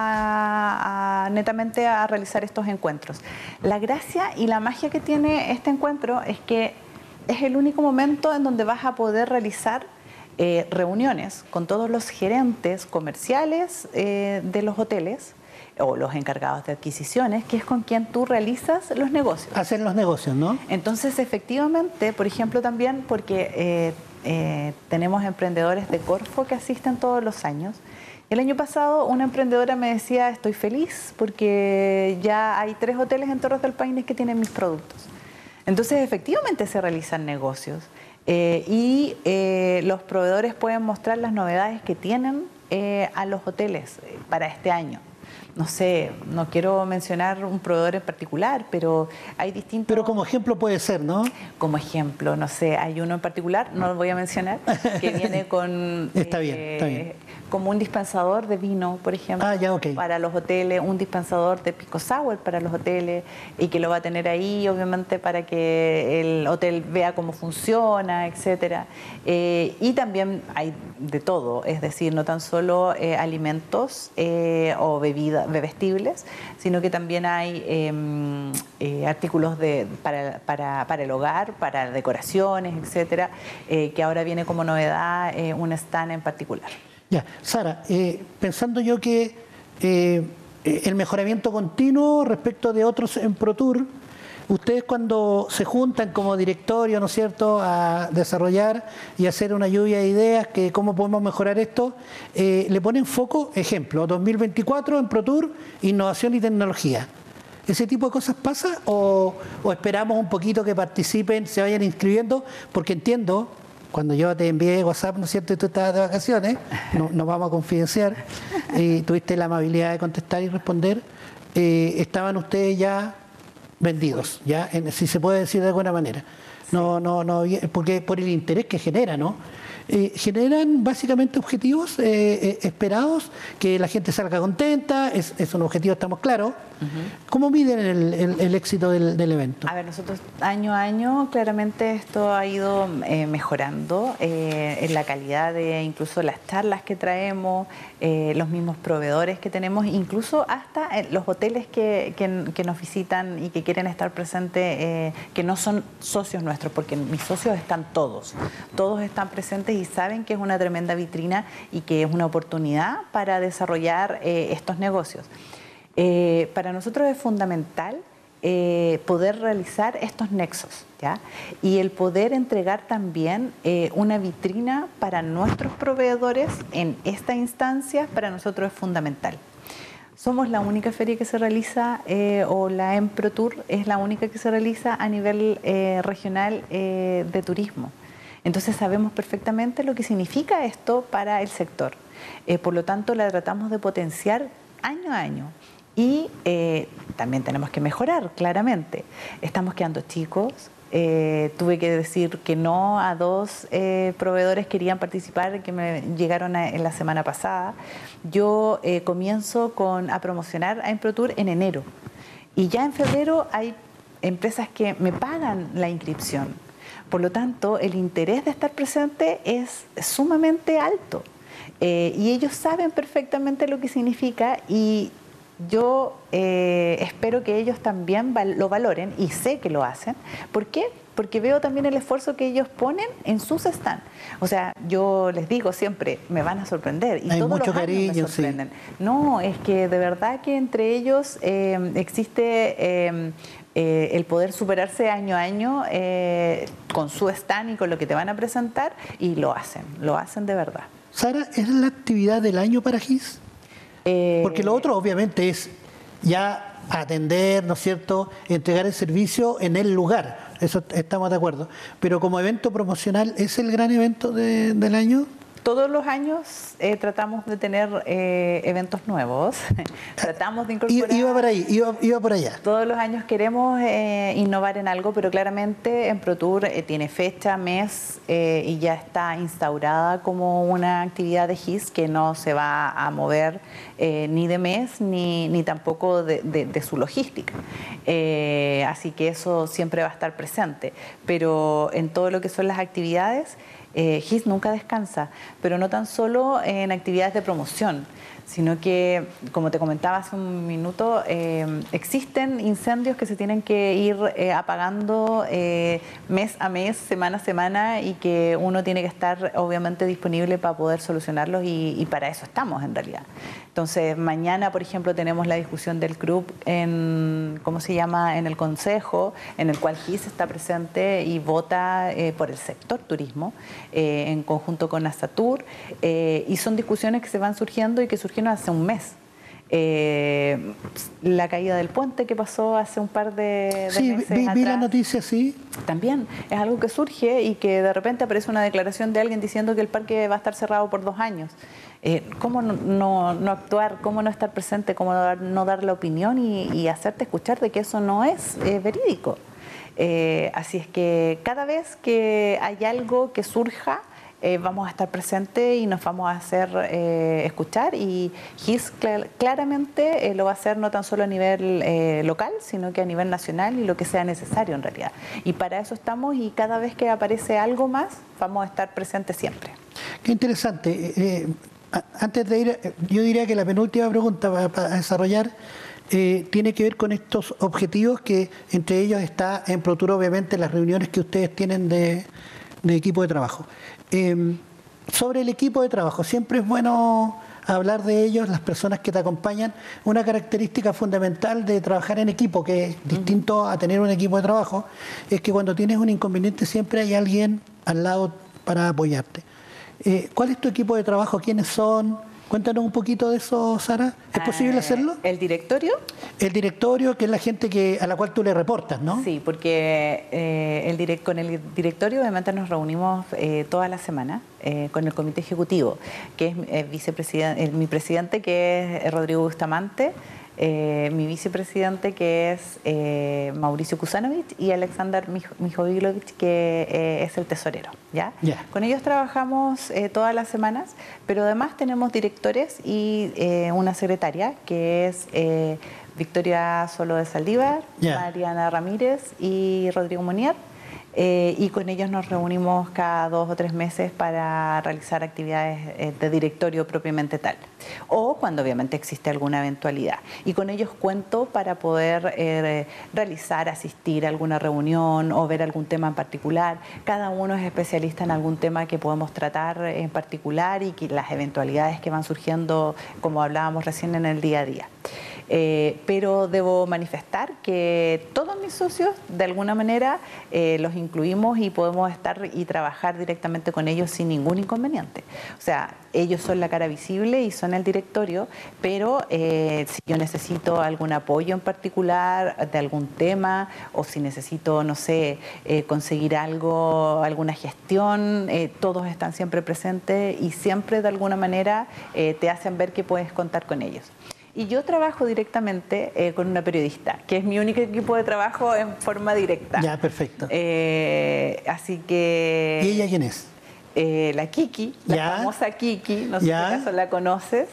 a, a, netamente a realizar estos encuentros. La gracia y la magia que tiene este encuentro es que es el único momento en donde vas a poder realizar eh, reuniones con todos los gerentes comerciales eh, de los hoteles o los encargados de adquisiciones, que es con quien tú realizas los negocios. Hacen los negocios, ¿no? Entonces, efectivamente, por ejemplo, también porque eh, eh, tenemos emprendedores de Corfo que asisten todos los años, El año pasado una emprendedora me decía, estoy feliz porque ya hay tres hoteles en Torres del Paine que tienen mis productos. Entonces, efectivamente se realizan negocios eh, y eh, los proveedores pueden mostrar las novedades que tienen eh, a los hoteles para este año. No sé, no quiero mencionar un proveedor en particular, pero hay distintos... Pero como ejemplo puede ser, ¿no? Como ejemplo, no sé, hay uno en particular, no lo voy a mencionar, que viene con... Está eh, bien, está bien. Como un dispensador de vino, por ejemplo, ah, ya, okay. para los hoteles, un dispensador de pisco sour para los hoteles, y que lo va a tener ahí, obviamente, para que el hotel vea cómo funciona, etcétera. Eh, y también hay de todo, es decir, no tan solo eh, alimentos eh, o bebidas, bebestibles, sino que también hay eh, eh, artículos de, para, para, para el hogar, para decoraciones, etcétera, eh, que ahora viene como novedad eh, un stand en particular. Ya, Sara, eh, pensando yo que eh, el mejoramiento continuo respecto de otros en ProTour, ustedes cuando se juntan como directorio, ¿no es cierto?, a desarrollar y hacer una lluvia de ideas, que cómo podemos mejorar esto, eh, le ponen foco, ejemplo, dos mil veinticuatro en ProTour, innovación y tecnología. ¿Ese tipo de cosas pasa o, o esperamos un poquito que participen, se vayan inscribiendo? Porque entiendo... Cuando yo te envié WhatsApp, ¿no es cierto?, y tú estabas de vacaciones, no, nos vamos a confidenciar, y tuviste la amabilidad de contestar y responder, eh, estaban ustedes ya vendidos, ya, en, si se puede decir de alguna manera. No, no, no, porque por el interés que genera, ¿no? Eh, generan básicamente objetivos eh, eh, esperados, que la gente salga contenta, es, es un objetivo, estamos claros. Uh-huh. ¿Cómo miden el, el, el éxito del, del evento? A ver, nosotros año a año claramente esto ha ido eh, mejorando eh, en la calidad de incluso las charlas que traemos, eh, los mismos proveedores que tenemos, incluso hasta eh, los hoteles que, que, que nos visitan y que quieren estar presentes, eh, que no son socios nuestros, porque mis socios están todos, todos están presentes y saben que es una tremenda vitrina y que es una oportunidad para desarrollar eh, estos negocios. Eh, para nosotros es fundamental eh, poder realizar estos nexos, ¿ya? Y el poder entregar también eh, una vitrina para nuestros proveedores en esta instancia, para nosotros es fundamental. Somos la única feria que se realiza, eh, o la EMPROTOUR es la única que se realiza a nivel eh, regional eh, de turismo. Entonces sabemos perfectamente lo que significa esto para el sector. Eh, por lo tanto, la tratamos de potenciar año a año. Y eh, también tenemos que mejorar, claramente. Estamos quedando chicos. Eh, tuve que decir que no a dos eh, proveedores que querían participar, que me llegaron a, en la semana pasada. Yo eh, comienzo con, a promocionar a EMPROTOUR en enero. Y ya en febrero hay empresas que me pagan la inscripción. Por lo tanto, el interés de estar presente es sumamente alto. Eh, y ellos saben perfectamente lo que significa y yo eh, espero que ellos también val- lo valoren y sé que lo hacen. ¿Por qué? Porque veo también el esfuerzo que ellos ponen en sus stands. O sea, yo les digo siempre, me van a sorprender. Y hay todos mucho los años cariño, me sorprenden. Sí. No, es que de verdad que entre ellos eh, existe eh, eh, el poder superarse año a año eh, con su stand y con lo que te van a presentar, y lo hacen, lo hacen de verdad. Sara, ¿es la actividad del año para G I S? Eh, Porque lo otro obviamente es ya atender, ¿no es cierto?, entregar el servicio en el lugar, eso estamos de acuerdo, pero como evento promocional, ¿es el gran evento de, del año? Todos los años eh, tratamos de tener eh, eventos nuevos, tratamos de incorporar... Iba por ahí, iba, iba por allá. Todos los años queremos eh, innovar en algo, pero claramente EMPROTOUR eh, tiene fecha, mes eh, y ya está instaurada como una actividad de G I S que no se va a mover eh, ni de mes ni, ni tampoco de, de, de su logística. Eh, así que eso siempre va a estar presente, pero en todo lo que son las actividades... Eh, G I S nunca descansa, pero no tan solo en actividades de promoción, sino que, como te comentaba hace un minuto, eh, existen incendios que se tienen que ir eh, apagando eh, mes a mes, semana a semana, y que uno tiene que estar obviamente disponible para poder solucionarlos, y, y para eso estamos en realidad. Entonces, mañana, por ejemplo, tenemos la discusión del C R U P en, ¿cómo se llama?, en el Consejo, en el cual G I S está presente y vota eh, por el sector turismo, eh, en conjunto con ASATUR, eh, y son discusiones que se van surgiendo y que surgieron hace un mes. Eh, la caída del puente que pasó hace un par de, de sí, meses vi, atrás. vi la noticia, sí. También es algo que surge y que de repente aparece una declaración de alguien diciendo que el parque va a estar cerrado por dos años. Eh, ¿Cómo no, no, no actuar? ¿Cómo no estar presente? ¿Cómo no dar, no dar la opinión y, y hacerte escuchar de que eso no es eh, verídico? Eh, así es que cada vez que hay algo que surja, Eh, vamos a estar presentes y nos vamos a hacer eh, escuchar, y G I S cl claramente eh, lo va a hacer no tan solo a nivel eh, local, sino que a nivel nacional, y lo que sea necesario en realidad. Y para eso estamos, y cada vez que aparece algo más, vamos a estar presentes siempre. Qué interesante. Eh, antes de ir, yo diría que la penúltima pregunta para, para desarrollar eh, tiene que ver con estos objetivos, que entre ellos está en Protur obviamente las reuniones que ustedes tienen de, de equipo de trabajo. Eh, sobre el equipo de trabajo, siempre es bueno hablar de ellos, las personas que te acompañan. Una característica fundamental de trabajar en equipo, que es distinto a tener un equipo de trabajo, es que cuando tienes un inconveniente siempre hay alguien al lado para apoyarte. Eh, ¿Cuál es tu equipo de trabajo? ¿Quiénes son? Cuéntanos un poquito de eso, Sara. ¿Es posible hacerlo? ¿El directorio? El directorio, que es la gente que a la cual tú le reportas, ¿no? Sí, porque eh, el direct, con el directorio obviamente nos reunimos eh, toda la semana eh, con el comité ejecutivo, que es eh, vicepresidente, eh, mi presidente, que es Rodrigo Bustamante, eh, mi vicepresidente, que es eh, Mauricio Kusanovich, y Alexander Mijovilovich, que eh, es el tesorero. ¿Ya? Yeah. Con ellos trabajamos eh, todas las semanas, pero además tenemos directores y eh, una secretaria, que es eh, Victoria Solo de Saldívar, yeah. Mariana Ramírez y Rodrigo Monier. Eh, y con ellos nos reunimos cada dos o tres meses para realizar actividades eh, de directorio propiamente tal, o cuando obviamente existe alguna eventualidad. Y con ellos cuento para poder eh, realizar, asistir a alguna reunión o ver algún tema en particular. Cada uno es especialista en algún tema que podemos tratar en particular, y que las eventualidades que van surgiendo, como hablábamos recién, en el día a día. Eh, pero debo manifestar que todos mis socios, de alguna manera, eh, los incluimos y podemos estar y trabajar directamente con ellos sin ningún inconveniente. O sea, ellos son la cara visible y son el directorio, pero eh, si yo necesito algún apoyo en particular de algún tema, o si necesito, no sé, eh, conseguir algo, alguna gestión, eh, todos están siempre presentes y siempre de alguna manera eh, te hacen ver que puedes contar con ellos. Y yo trabajo directamente eh, con una periodista, que es mi único equipo de trabajo en forma directa. Ya, perfecto. Eh, así que... ¿Y ella quién es? Eh, la Kiki, la ya. famosa Kiki, no sé ya. si acaso la conoces.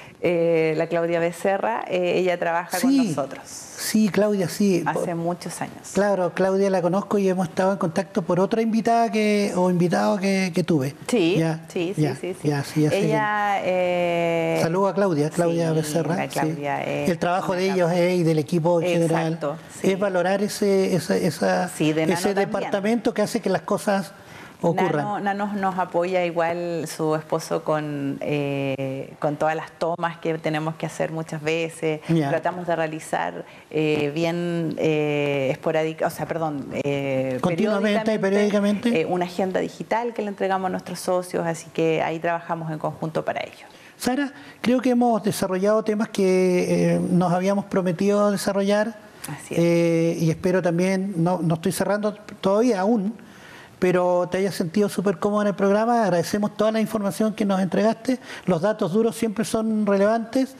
Eh, la Claudia Becerra, eh, ella trabaja sí, con nosotros. Sí, Claudia, sí. Hace muchos años. Claro, Claudia la conozco y hemos estado en contacto por otra invitada que o invitado que, que tuve. Sí, ya, sí, sí, ya, sí, sí. Ya, sí, ya ella... Eh... Saludos a Claudia, Claudia sí, Becerra. La Claudia, sí. eh, El trabajo de ellos eh, y del equipo en Exacto, general sí. es valorar ese, esa, esa, sí, de ese departamento que hace que las cosas ocurran. Nano, Nano nos apoya igual, su esposo, con, eh, con todas las tomas que tenemos que hacer muchas veces. Yeah. Tratamos de realizar eh, bien eh, esporádica, o sea, perdón, eh, continuamente y periódicamente eh, una agenda digital que le entregamos a nuestros socios, así que ahí trabajamos en conjunto para ello. Sara, creo que hemos desarrollado temas que eh, nos habíamos prometido desarrollar. Así es. Eh, y espero también, no, no estoy cerrando todavía aún, pero te hayas sentido súper cómodo en el programa. Agradecemos toda la información que nos entregaste. Los datos duros siempre son relevantes.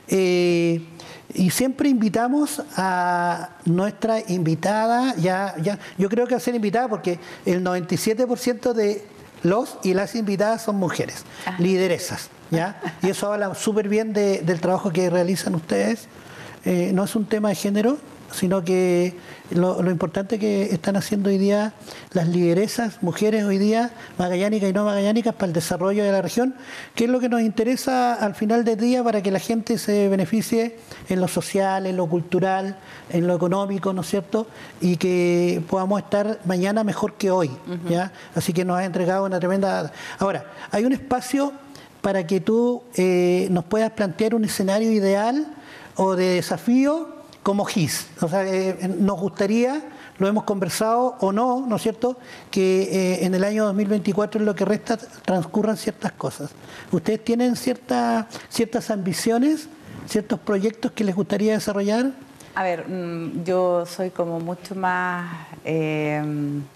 Eh, y siempre invitamos a nuestra invitada, ya, ya, yo creo que va a ser invitada porque el noventa y siete por ciento de los y las invitadas son mujeres, ah, lideresas, ¿ya? Y eso habla súper bien de, del trabajo que realizan ustedes. Eh, no es un tema de género, sino que lo, lo importante que están haciendo hoy día las lideresas, mujeres hoy día, magallánicas y no magallánicas, para el desarrollo de la región, que es lo que nos interesa al final del día para que la gente se beneficie en lo social, en lo cultural, en lo económico, ¿no es cierto? Y que podamos estar mañana mejor que hoy, uh-huh. ¿ya? Así que nos ha entregado una tremenda... Ahora, hay un espacio para que tú eh, nos puedas plantear un escenario ideal o de desafío como G I S. O sea, eh, nos gustaría, lo hemos conversado o no, ¿no es cierto?, que eh, en el año dos mil veinticuatro, en lo que resta, transcurran ciertas cosas. ¿Ustedes tienen cierta, ciertas ambiciones, ciertos proyectos que les gustaría desarrollar? A ver, yo soy como mucho más... Eh,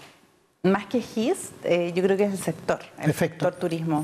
Más que G I S, eh, yo creo que es el sector, el Perfecto. sector turismo.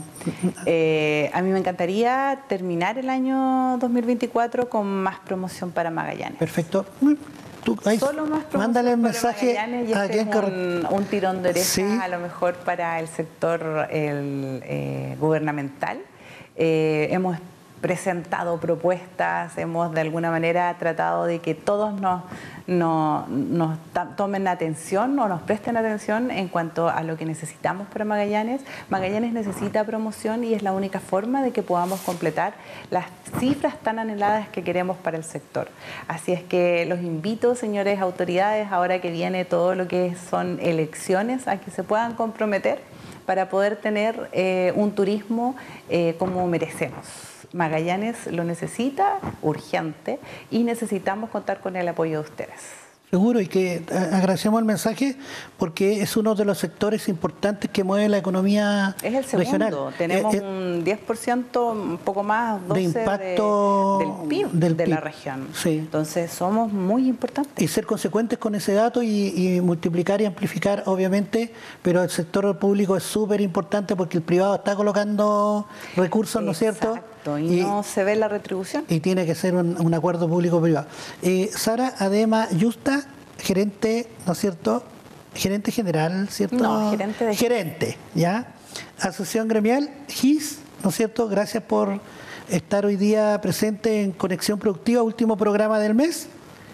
Eh, a mí me encantaría terminar el año dos mil veinticuatro con más promoción para Magallanes. Perfecto. Tú, ahí, Solo más promoción mándale el para mensaje Magallanes y a este quien es un, un tirón de orejas, sí. a lo mejor para el sector el, eh, gubernamental. Eh, hemos presentado propuestas, hemos de alguna manera tratado de que todos nos, nos, nos tomen atención o nos presten atención en cuanto a lo que necesitamos para Magallanes. Magallanes necesita promoción y es la única forma de que podamos completar las cifras tan anheladas que queremos para el sector. Así es que los invito, señores autoridades, ahora que viene todo lo que son elecciones, a que se puedan comprometer para poder tener eh, un turismo eh, como merecemos. Magallanes lo necesita, urgente, y necesitamos contar con el apoyo de ustedes. Seguro, y que agradecemos el mensaje porque es uno de los sectores importantes que mueve la economía regional. Es el segundo, regional. Tenemos eh, eh, un diez por ciento, un poco más, doce por ciento de impacto de, del P I B del de P I B. La región. Sí. Entonces somos muy importantes. Y ser consecuentes con ese dato y, y multiplicar y amplificar, obviamente, pero el sector público es súper importante porque el privado está colocando recursos, ¿no es cierto? Y, y no se ve la retribución. Y tiene que ser un, un acuerdo público-privado. Eh, Sara Adema Yusta, gerente, ¿no es cierto? Gerente general, ¿cierto? No, gerente de... Gerente, ¿ya? Asociación Gremial, G I S, ¿no es cierto? Gracias por estar hoy día presente en Conexión Productiva, último programa del mes.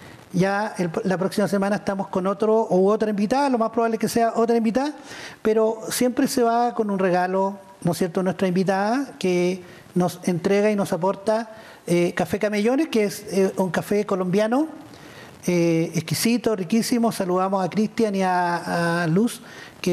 Ya el, la próxima semana estamos con otro u otra invitada, lo más probable es que sea otra invitada, pero siempre se va con un regalo, ¿no es cierto?, nuestra invitada, que nos entrega y nos aporta eh, Café Camellones, que es eh, un café colombiano, eh, exquisito, riquísimo. Saludamos a Cristian y a, a Luz,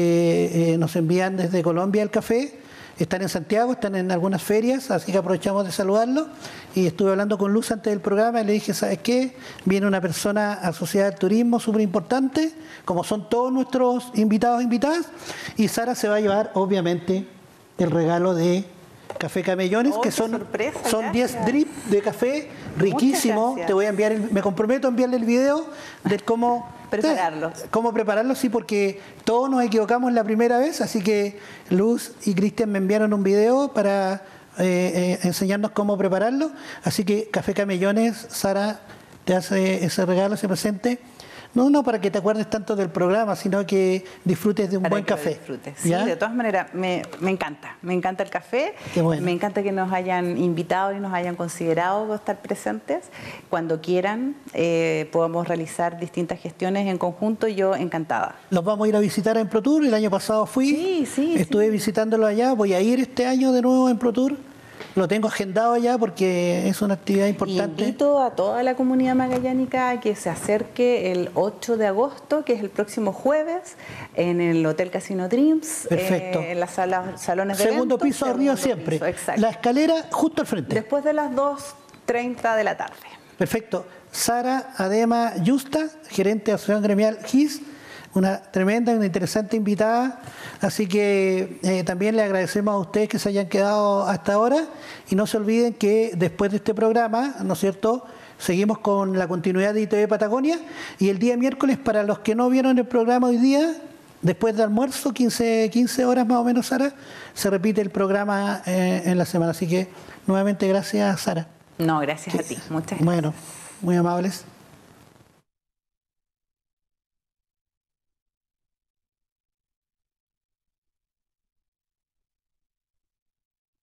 que eh, nos envían desde Colombia el café. Están en Santiago, están en algunas ferias, así que aprovechamos de saludarlos. Y estuve hablando con Luz antes del programa y le dije, ¿sabes qué? Viene una persona asociada al turismo súper importante, como son todos nuestros invitados e invitadas, y Sara se va a llevar, obviamente, el regalo de Café Camellones, oh, que son sorpresa, son diez drips de café riquísimo. Te voy a enviar, el, me comprometo a enviarle el video de cómo prepararlo. Cómo prepararlo, sí, porque todos nos equivocamos la primera vez, así que Luz y Cristian me enviaron un video para eh, eh, enseñarnos cómo prepararlo. Así que Café Camellones, Sara te hace ese regalo, ese presente. No, no para que te acuerdes tanto del programa, sino que disfrutes de un para buen que café. Lo disfrutes. Sí, de todas maneras, me, me encanta. Me encanta el café. Qué bueno. Me encanta que nos hayan invitado y nos hayan considerado estar presentes. Cuando quieran, eh, podamos realizar distintas gestiones en conjunto. Yo encantada. Los vamos a ir a visitar en ProTour. El año pasado fui. Sí, sí. Estuve sí. visitándolo allá. Voy a ir este año de nuevo en ProTour. Lo tengo agendado ya porque es una actividad importante. Invito a toda la comunidad magallánica a que se acerque el ocho de agosto, que es el próximo jueves, en el Hotel Casino Dreams. Perfecto. Eh, en las salas, salones de Segundo eventos, piso arriba siempre. Piso, exacto. La escalera justo al frente. Después de las dos treinta de la tarde. Perfecto. Sara Adema Yusta, gerente de Asociación Gremial G I S. Una tremenda, una interesante invitada, así que eh, también le agradecemos a ustedes que se hayan quedado hasta ahora y no se olviden que después de este programa, ¿no es cierto?, seguimos con la continuidad de I T V Patagonia y el día miércoles, para los que no vieron el programa hoy día, después del almuerzo, quince, quince horas más o menos, Sara, se repite el programa eh, en la semana, así que nuevamente gracias, Sara. No, gracias sí. a ti, muchas gracias. Bueno, muy amables.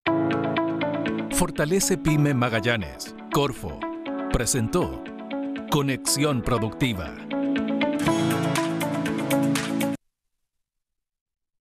Fortalece Pyme Magallanes, Corfo, presentó Conexión Productiva.